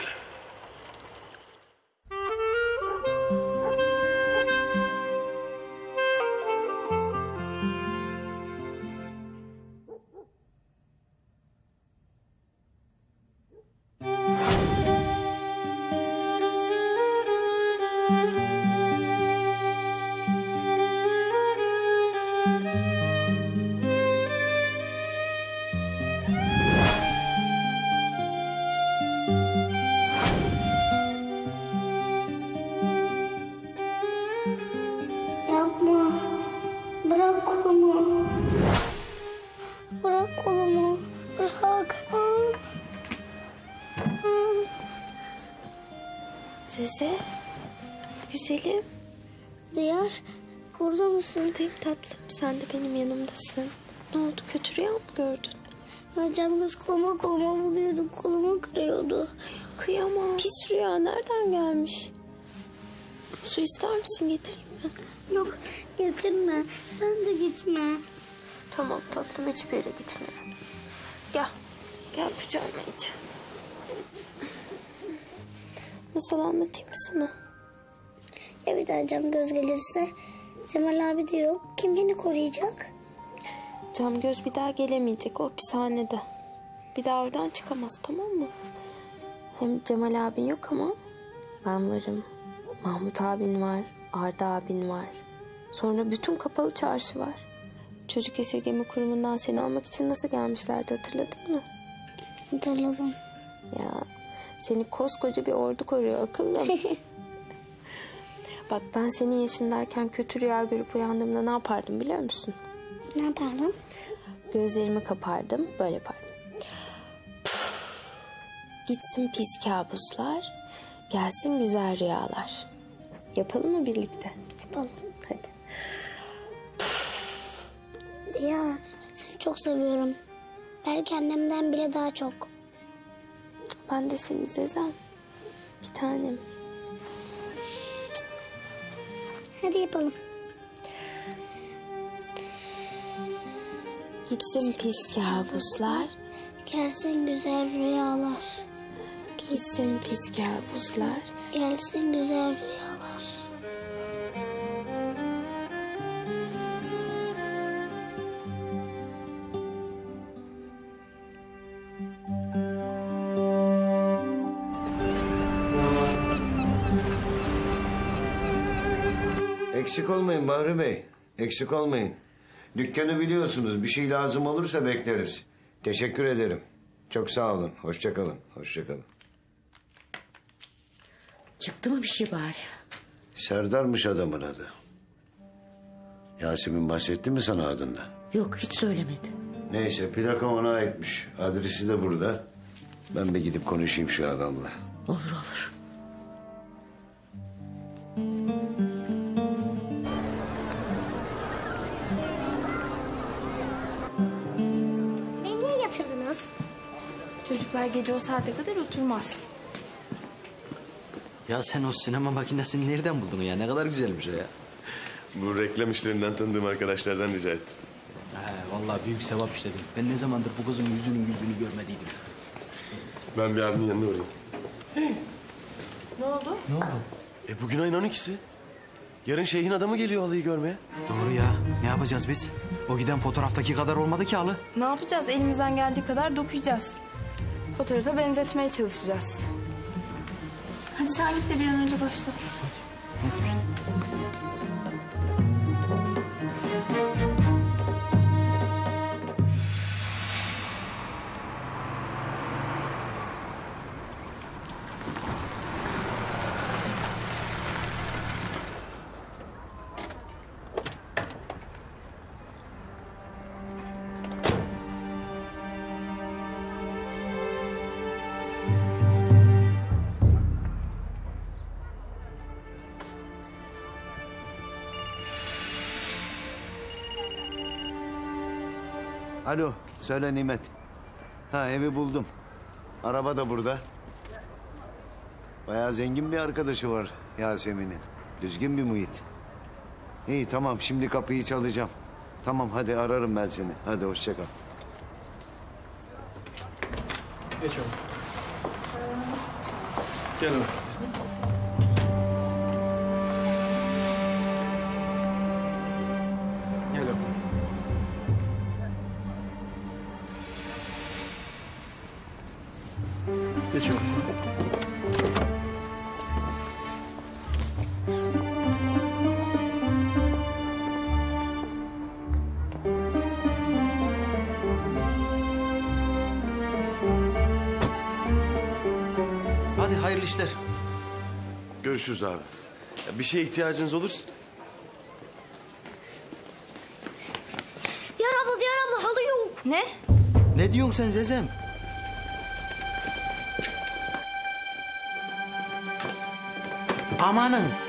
Yapma. Bırak kolumu. Bırak kolumu. Bırak. Zeze, güzelim. Diyar, burada mısın? Buradayım tatlım, sen de benim yanımdasın. Ne oldu, kötü rüya mı gördün? Cem göz koluma vuruyordu, kolumu kırıyordu. Kıyamam. Pis rüya nereden gelmiş? Su ister misin, getireyim mi? Yok getirme. Sen de gitme. Tamam tatlım hiçbir yere gitmiyorum. Gel. Gel kucağıma iyice. Masal anlatayım mı sana? Ya bir daha Cam Göz gelirse? Cemal abi de yok. Kim beni koruyacak? Cam Göz bir daha gelemeyecek. O hapishanede. Bir daha oradan çıkamaz, tamam mı? Hem Cemal abin yok ama ben varım. Mahmut abin var. Arda abin var. Sonra bütün kapalı çarşı var. Çocuk esirgeme kurumundan seni almak için nasıl gelmişlerdi, hatırladın mı? Hatırladım. Ya seni koskoca bir ordu koruyor akıllım. Bak ben senin yaşındayken kötü rüya görüp uyandığımda ne yapardım biliyor musun? Ne yapardım? Gözlerimi kapardım, böyle yapardım. Gitsin pis kabuslar, gelsin güzel rüyalar. Yapalım mı birlikte? Yapalım. Hadi. Ya seni çok seviyorum. Belki annemden bile daha çok. Ben de seni Zezem. Bir tanem. Hadi yapalım. Gitsin pis kabuslar, gelsin güzel rüyalar. Gitsin pis kabuslar, gelsin güzel rüyalar. Eksik olmayın Bahri Bey. Eksik olmayın. Dükkanı biliyorsunuz. Bir şey lazım olursa bekleriz. Teşekkür ederim. Çok sağ olun. Hoşça kalın. Hoşça kalın. Çıktı mı bir şey bari? Serdar'mış adamın adı. Yasemin bahsetti mi sana adından? Yok hiç söylemedi. Neyse plaka ona aitmiş. Adresi de burada. Ben bir gidip konuşayım şu adamla. Olur olur. Beni niye yatırdınız? Çocuklar gece o saate kadar oturmaz. Ya sen o sinema makinesini nereden buldun ya? Ne kadar güzelmiş o ya. Bu reklam işlerinden tanıdığım arkadaşlardan rica ettim. Vallahi büyük sevap işledim. Ben ne zamandır bu kızın yüzünün güldüğünü görmediydim. Ben bir abimin yanına uğrayayım. Ne oldu? Ne oldu? Bugün ayın 12'si. Yarın şeyhin adamı geliyor halıyı görmeye. Doğru ya. Ne yapacağız biz? O giden fotoğraftaki kadar olmadı ki halı. Ne yapacağız? Elimizden geldiği kadar dokuyacağız. Fotoğrafa benzetmeye çalışacağız. Hadi sen git de bir an önce başla. Alo, söyle Nimet. Ha, evi buldum. Araba da burada. Bayağı zengin bir arkadaşı var Yasemin'in. Düzgün bir muhit. İyi tamam, şimdi kapıyı çalacağım. Tamam, hadi ararım ben seni. Hadi hoşça kal. Geç oğlum. Gel oğlum. Gel oğlum. Geç oğlum. Hadi hayırlı işler. Görüşürüz abi. Ya bir şeye ihtiyacınız olursa... Diğer abla halı yok. Ne? Ne diyorsun sen Zezem? Amanın.